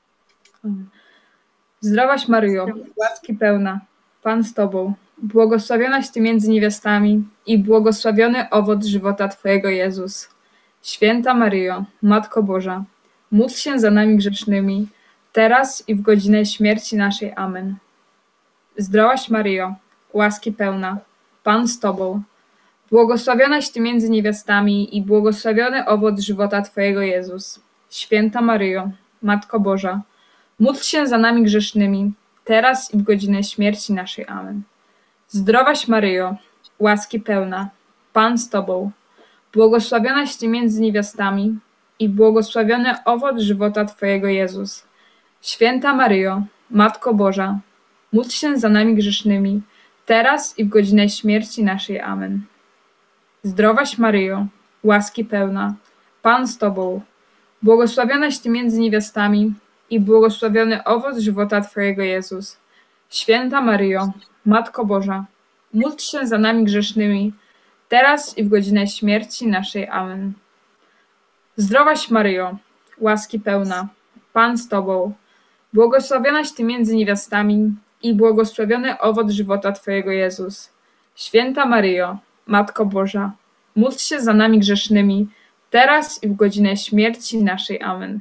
Zdrowaś Maryjo, łaski pełna, Pan z Tobą, błogosławionaś Ty między niewiastami i błogosławiony owoc żywota Twojego Jezus. Święta Maryjo, Matko Boża, módl się za nami grzesznymi, teraz i w godzinę śmierci naszej. Amen. Zdrowaś Maryjo, łaski pełna, Pan z Tobą, błogosławionaś Ty między niewiastami i błogosławiony owoc żywota Twojego Jezus. Święta Maryjo, Matko Boża, módl się za nami grzesznymi, teraz i w godzinę śmierci naszej. Amen. Zdrowaś Maryjo, łaski pełna, Pan z Tobą, błogosławionaś Ty między niewiastami i błogosławiony owoc żywota Twojego Jezus. Święta Maryjo, Matko Boża, módl się za nami grzesznymi, teraz i w godzinę śmierci naszej. Amen. Zdrowaś Maryjo, łaski pełna, Pan z Tobą, błogosławionaś Ty między niewiastami i błogosławiony owoc żywota Twojego Jezus. Święta Maryjo, Matko Boża, módl się za nami grzesznymi, teraz i w godzinę śmierci naszej. Amen. Zdrowaś Maryjo, łaski pełna, Pan z Tobą, błogosławionaś Ty między niewiastami i błogosławiony owoc żywota Twojego Jezus. Święta Maryjo, Matko Boża, módl się za nami grzesznymi, teraz i w godzinę śmierci naszej. Amen.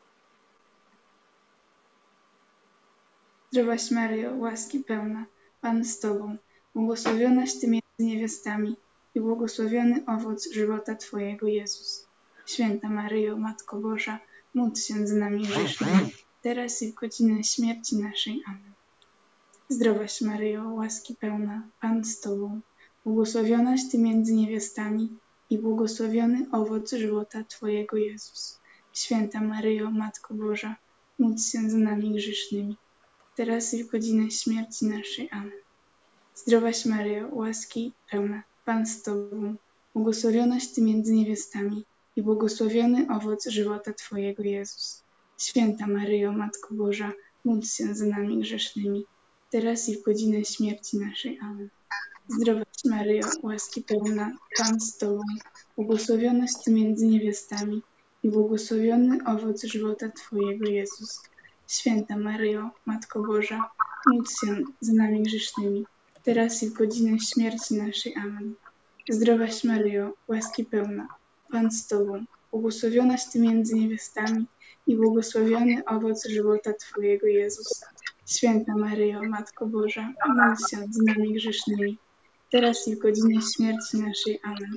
Zdrowaś Maryjo, łaski pełna, Pan z Tobą, błogosławionaś Ty między niewiastami i błogosławiony owoc żywota Twojego Jezus. Święta Maryjo, Matko Boża, módl się za nami grzesznymi, teraz i w godzinę śmierci naszej. Amen. Zdrowaś Maryjo, łaski pełna, Pan z Tobą, błogosławionaś Ty między niewiastami i błogosławiony owoc żywota Twojego Jezus. Święta Maryjo, Matko Boża, módl się za nami grzesznymi, teraz i w godzinę śmierci naszej. Amen. Zdrowaś Maryjo, łaski pełna, Pan z Tobą, błogosławionaś Ty między niewiastami i błogosławiony owoc żywota Twojego Jezus. Święta Maryjo, Matko Boża, módl się za nami grzesznymi, teraz i w godzinę śmierci naszej. Amen. Zdrowaś Maryjo, łaski pełna, Pan z Tobą, błogosławionaś Ty między niewiastami i błogosławiony owoc żywota Twojego Jezus. Święta Maryjo, Matko Boża, módl się za nami grzesznymi, teraz i w godzinę śmierci naszej. Amen. Zdrowaś Maryjo, łaski pełna, Pan z Tobą, błogosławionaś Ty między niewiastami i błogosławiony owoc żywota Twojego Jezus. Święta Maryjo, Matko Boża, módl się za nami grzesznymi, teraz i w godzinę śmierci naszej. Amen.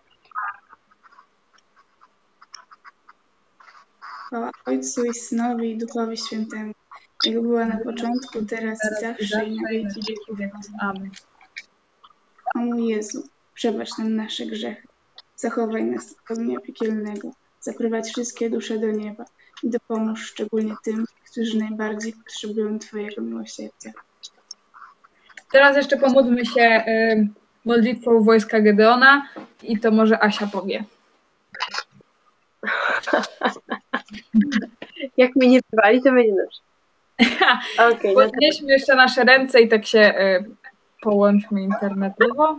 Chwała Ojcu i Synowi i Duchowi Świętemu, jak była na początku, teraz i zawsze i na wieki wieków. Amen. O mój Jezu, przebacz nam nasze grzechy, zachowaj nas od ognia piekielnego, zaprowadź wszystkie dusze do nieba i dopomóż szczególnie tym, którzy najbardziej potrzebują Twojego miłosierdzia. Teraz jeszcze pomódlmy się modlitwą wojska Gedeona i to może Asia powie. Jak mnie nie wywali, to będzie dobrze. Okay, podnieśmy jeszcze nasze ręce i tak się połączmy internetowo.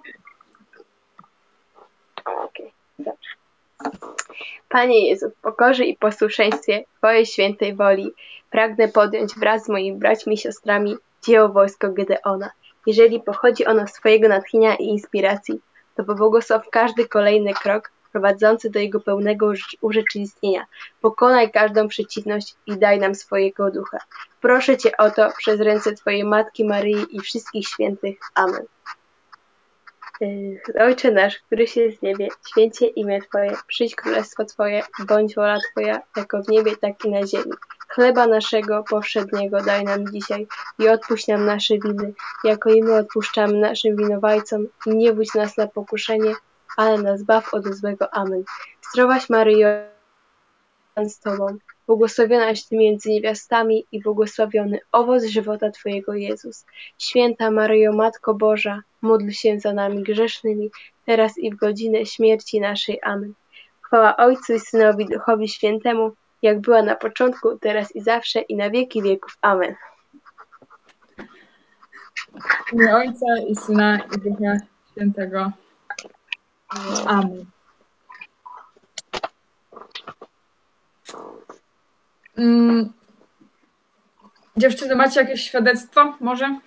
Okej, dobrze. Panie Jezu, w pokorze i posłuszeństwie Twojej świętej woli pragnę podjąć wraz z moimi braćmi i siostrami dzieło wojsko Gedeona. Jeżeli pochodzi ono z Twojego natchnienia i inspiracji, to pobłogosław każdy kolejny krok prowadzący do jego pełnego urzeczywistnienia. Pokonaj każdą przeciwność i daj nam swojego ducha. Proszę Cię o to przez ręce Twojej Matki Maryi i wszystkich świętych. Amen. Ojcze nasz, któryś jest w niebie, święcie imię Twoje, przyjdź królestwo Twoje, bądź wola Twoja, jako w niebie, tak i na ziemi. Chleba naszego powszedniego daj nam dzisiaj i odpuść nam nasze winy, jako i my odpuszczamy naszym winowajcom i nie wódź nas na pokuszenie, ale nas zbaw od złego. Amen. Zdrowaś Maryjo, Pan z Tobą, błogosławionaś Ty między niewiastami i błogosławiony owoc żywota Twojego Jezus. Święta Maryjo, Matko Boża, módl się za nami grzesznymi, teraz i w godzinę śmierci naszej. Amen. Chwała Ojcu i Synowi, i Duchowi Świętemu, jak była na początku, teraz i zawsze, i na wieki wieków. Amen. W imię Ojca i Syna i Ducha Świętego. Amen. Dziewczyny, macie jakieś świadectwo może?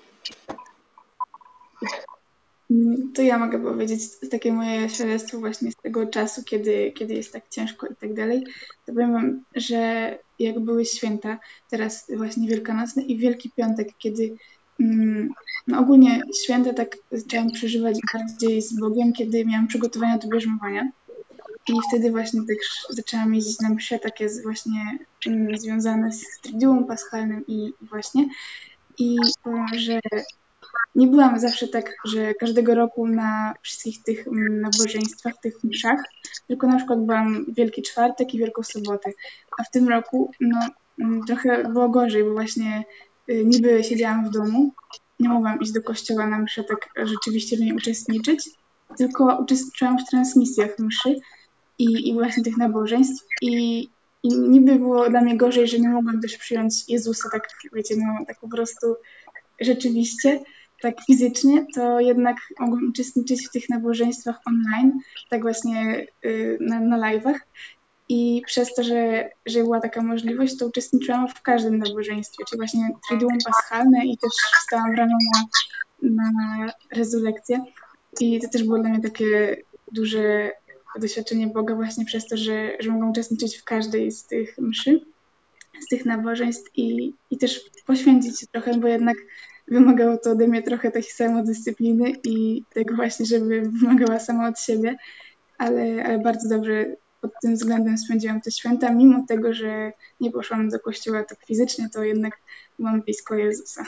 To ja mogę powiedzieć takie moje świadectwo właśnie z tego czasu, kiedy jest tak ciężko i tak dalej. To powiem wam, że jak były święta, teraz właśnie wielkanocne i Wielki Piątek, kiedy no ogólnie święta tak zaczęłam przeżywać bardziej z Bogiem, kiedy miałam przygotowania do bierzmowania. I wtedy właśnie też zaczęłam jeździć na msze takie właśnie związane z Triduum Paschalnym i właśnie. I powiem, że nie byłam zawsze tak, że każdego roku na wszystkich tych nabożeństwach, tych mszach, tylko na przykład byłam Wielki Czwartek i Wielką Sobotę. A w tym roku no, trochę było gorzej, bo właśnie niby siedziałam w domu, nie mogłam iść do kościoła na mszę, tak rzeczywiście w niej uczestniczyć, tylko uczestniczyłam w transmisjach mszy i właśnie tych nabożeństw i niby było dla mnie gorzej, że nie mogłam też przyjąć Jezusa, tak wiecie, no tak po prostu rzeczywiście, tak fizycznie, to jednak mogłam uczestniczyć w tych nabożeństwach online, tak właśnie na live'ach i przez to, że była taka możliwość, to uczestniczyłam w każdym nabożeństwie, czyli właśnie Triduum Paschalne i też wstałam rano na rezurekcję i to też było dla mnie takie duże doświadczenie Boga właśnie przez to, że mogłam uczestniczyć w każdej z tych mszy, z tych nabożeństw i też poświęcić się trochę, bo jednak wymagało to ode mnie trochę takiej samodyscypliny i tego właśnie, żeby wymagała sama od siebie, ale bardzo dobrze pod tym względem spędziłam te święta, mimo tego, że nie poszłam do kościoła tak fizycznie, to jednak byłam blisko Jezusa.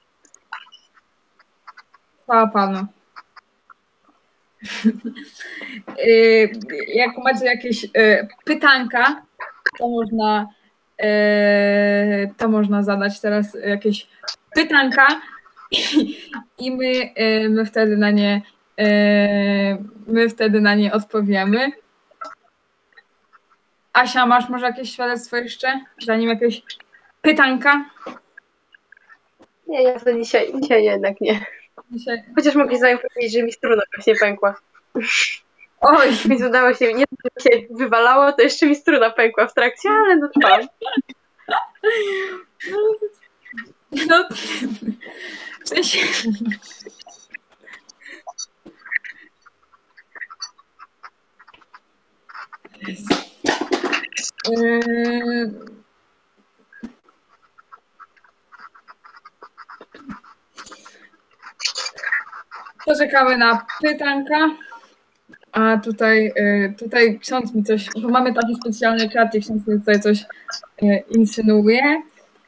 Chwała Panu. Jak macie jakieś pytanka, to można zadać teraz jakieś pytanka i my wtedy na nie odpowiemy. Asia, masz może jakieś świadectwo jeszcze? Zanim jakieś pytanka? Nie, ja to dzisiaj jednak nie. Chociaż mogę z wami powiedzieć, że mi struna właśnie pękła. Oj! Więc udało się, nie to się wywalało, to jeszcze mi struna pękła w trakcie, ale no trwałam. No, w sensie... Poczekamy na pytanka. A tutaj ksiądz mi coś, bo mamy taki specjalny czat i ksiądz mi tutaj coś insynuuje.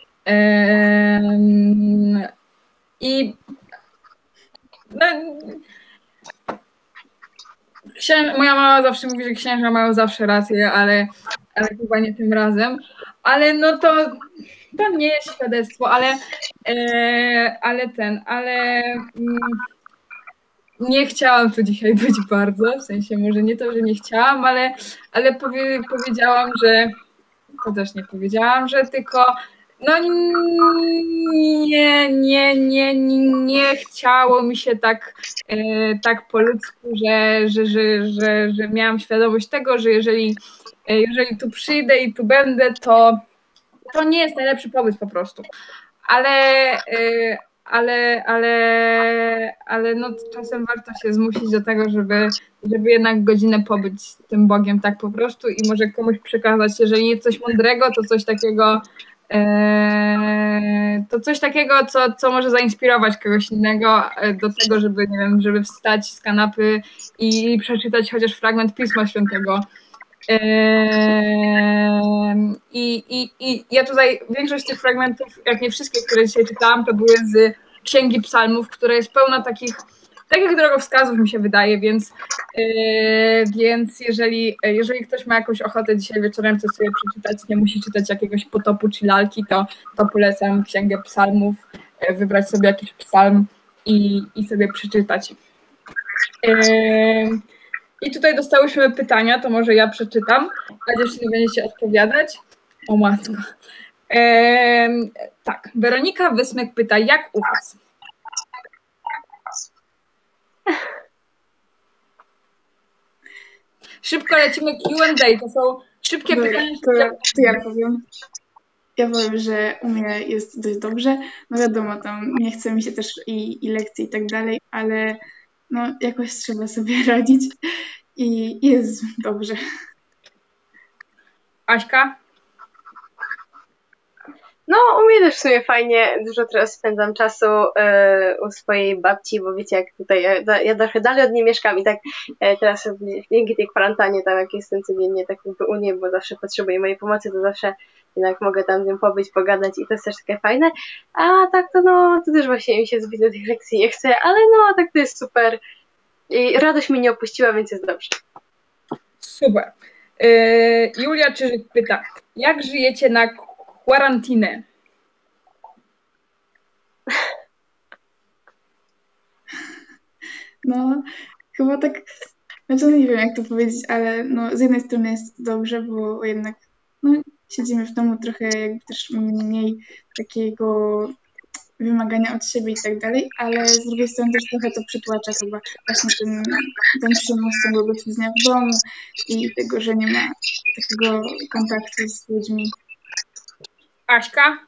I no, moja mama zawsze mówi, że księża mają zawsze rację, ale chyba nie tym razem. Ale no to nie jest świadectwo, ale nie chciałam tu dzisiaj być bardzo, w sensie może nie to, że nie chciałam, ale powiedziałam, że to też nie powiedziałam, że tylko no nie chciało mi się tak po ludzku, że miałam świadomość tego, że jeżeli tu przyjdę i tu będę, to nie jest najlepszy pomysł po prostu. Ale no czasem warto się zmusić do tego, żeby jednak godzinę pobyć z tym Bogiem tak po prostu i może komuś przekazać, jeżeli nie coś mądrego, to coś takiego To coś takiego, co może zainspirować kogoś innego do tego, żeby, nie wiem, żeby wstać z kanapy i przeczytać chociaż fragment Pisma Świętego. I ja tutaj większość tych fragmentów, jak nie wszystkie, które dzisiaj czytałam, to były z Księgi Psalmów, która jest pełna takich drogowskazów, mi się wydaje, więc jeżeli ktoś ma jakąś ochotę dzisiaj wieczorem coś sobie przeczytać, nie musi czytać jakiegoś Potopu czy Lalki, to polecam Księgę Psalmów, wybrać sobie jakiś psalm i sobie przeczytać. I tutaj dostałyśmy pytania, to może ja przeczytam, a dziewczyny będziecie odpowiadać. O matko. Tak, Weronika Wysmyk pyta, jak u was? Szybko lecimy Q&A, to są szybkie pytania. To ja powiem. Ja powiem, że u mnie jest dość dobrze. No wiadomo, tam nie chce mi się też i lekcji i tak dalej, ale no jakoś trzeba sobie radzić i jest dobrze. Aśka? No, u mnie też w sumie fajnie, dużo teraz spędzam czasu u swojej babci, bo wiecie, jak tutaj, ja trochę dalej od niej mieszkam i tak teraz dzięki tej kwarantannie, tam jak jestem codziennie tak jakby u niej, bo zawsze potrzebuję mojej pomocy, to zawsze jednak mogę tam z nią pobyć, pogadać i to jest też takie fajne, a tak to no, to też właśnie mi się zbyt do tych lekcji nie chce, ale no, tak to jest super i radość mnie nie opuściła, więc jest dobrze. Super. Julia Czyżyk pyta, jak żyjecie na kwarantynę? No, chyba tak, znaczy nie wiem jak to powiedzieć, ale no z jednej strony jest dobrze, bo jednak no, siedzimy w domu trochę jakby też mniej takiego wymagania od siebie i tak dalej, ale z drugiej strony też trochę to przytłacza chyba właśnie ten przymus tego bycia w domu i tego, że nie ma takiego kontaktu z ludźmi. Aśka?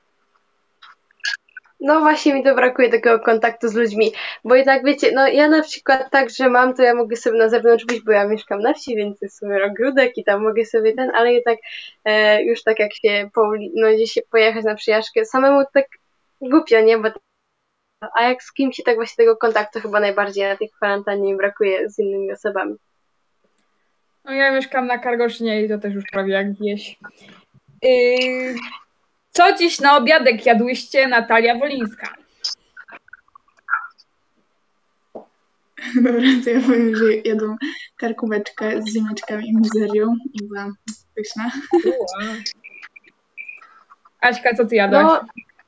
No właśnie mi to brakuje takiego kontaktu z ludźmi, bo i tak wiecie, no ja na przykład tak, że mam, to ja mogę sobie na zewnątrz wyjść, bo ja mieszkam na wsi, więc jest sobie ogródek i tam mogę sobie ale i tak już tak jak się gdzieś pojechać na przyjażdżkę, samemu to tak głupio, nie, a jak z kimś tak właśnie tego kontaktu chyba najbardziej na tej kwarantannie mi brakuje z innymi osobami. No ja mieszkam na Kargoszynie i to też już prawie jak wieś. Co dziś na obiadek jadłyście, Natalia Wolińska? Dobra, to ja powiem, że jadą karkóweczkę z ziemniaczkami i mizerią i była pyszna. Aśka, co ty jadłaś? No,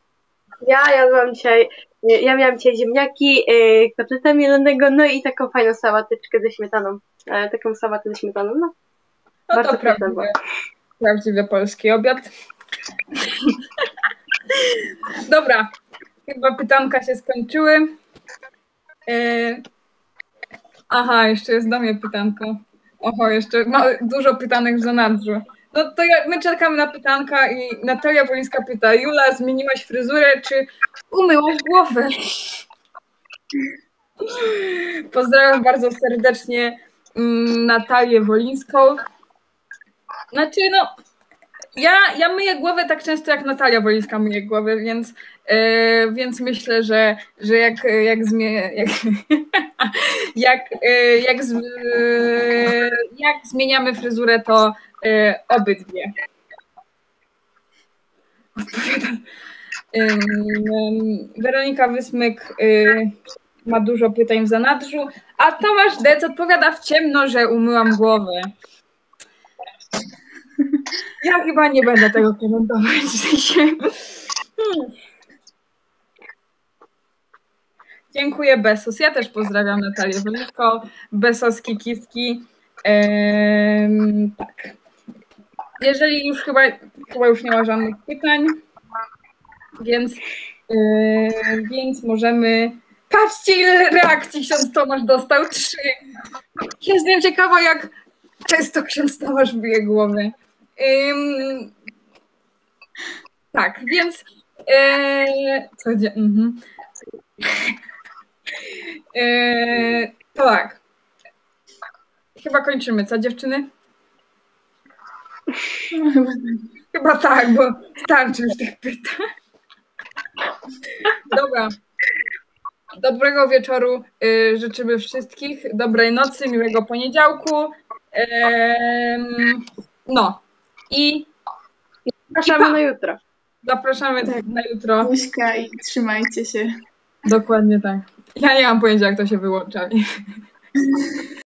ja miałam dzisiaj ziemniaki, kotleta mielonego, no i taką fajną sałateczkę ze śmietaną. Taką sałatę ze śmietaną, no. No Bardzo to prawdziwy polski obiad. Dobra, chyba pytanka się skończyły. Aha, jeszcze jest do mnie pytanko. Oho, jeszcze dużo pytanek w zanadrzu. No to my czekamy na pytanka i Natalia Wolińska pyta, Jula, zmieniłaś fryzurę, czy umyłaś głowę? Pozdrawiam bardzo serdecznie Natalię Wolińską. Znaczy, no, ja myję głowę tak często, jak Natalia Wolińska myje głowę, więc myślę, że jak zmieniamy fryzurę, to obydwie. Odpowiadam. Weronika Wysmyk ma dużo pytań w zanadrzu, a Tomasz Dec odpowiada w ciemno, że umyłam głowę. Ja chyba nie będę tego komentować. Dziękuję, Besos. Ja też pozdrawiam Natalię Wolińską. Besos, kikistki. Tak. Jeżeli już chyba już nie ma żadnych pytań, więc możemy... Patrzcie, ile reakcji ksiądz Tomasz dostał. 3. Jestem ciekawa, jak często ksiądz Tomasz myje głowę. Tak, więc to tak. Chyba kończymy, co dziewczyny? Chyba tak, bo starczy już tych pytań. Dobra. Dobrego wieczoru życzymy wszystkich. Dobrej nocy, miłego poniedziałku. No. I Zapraszamy na jutro. zapraszamy Tak. na jutro. Buźka i trzymajcie się. Dokładnie tak. Ja nie mam pojęcia, jak to się wyłącza.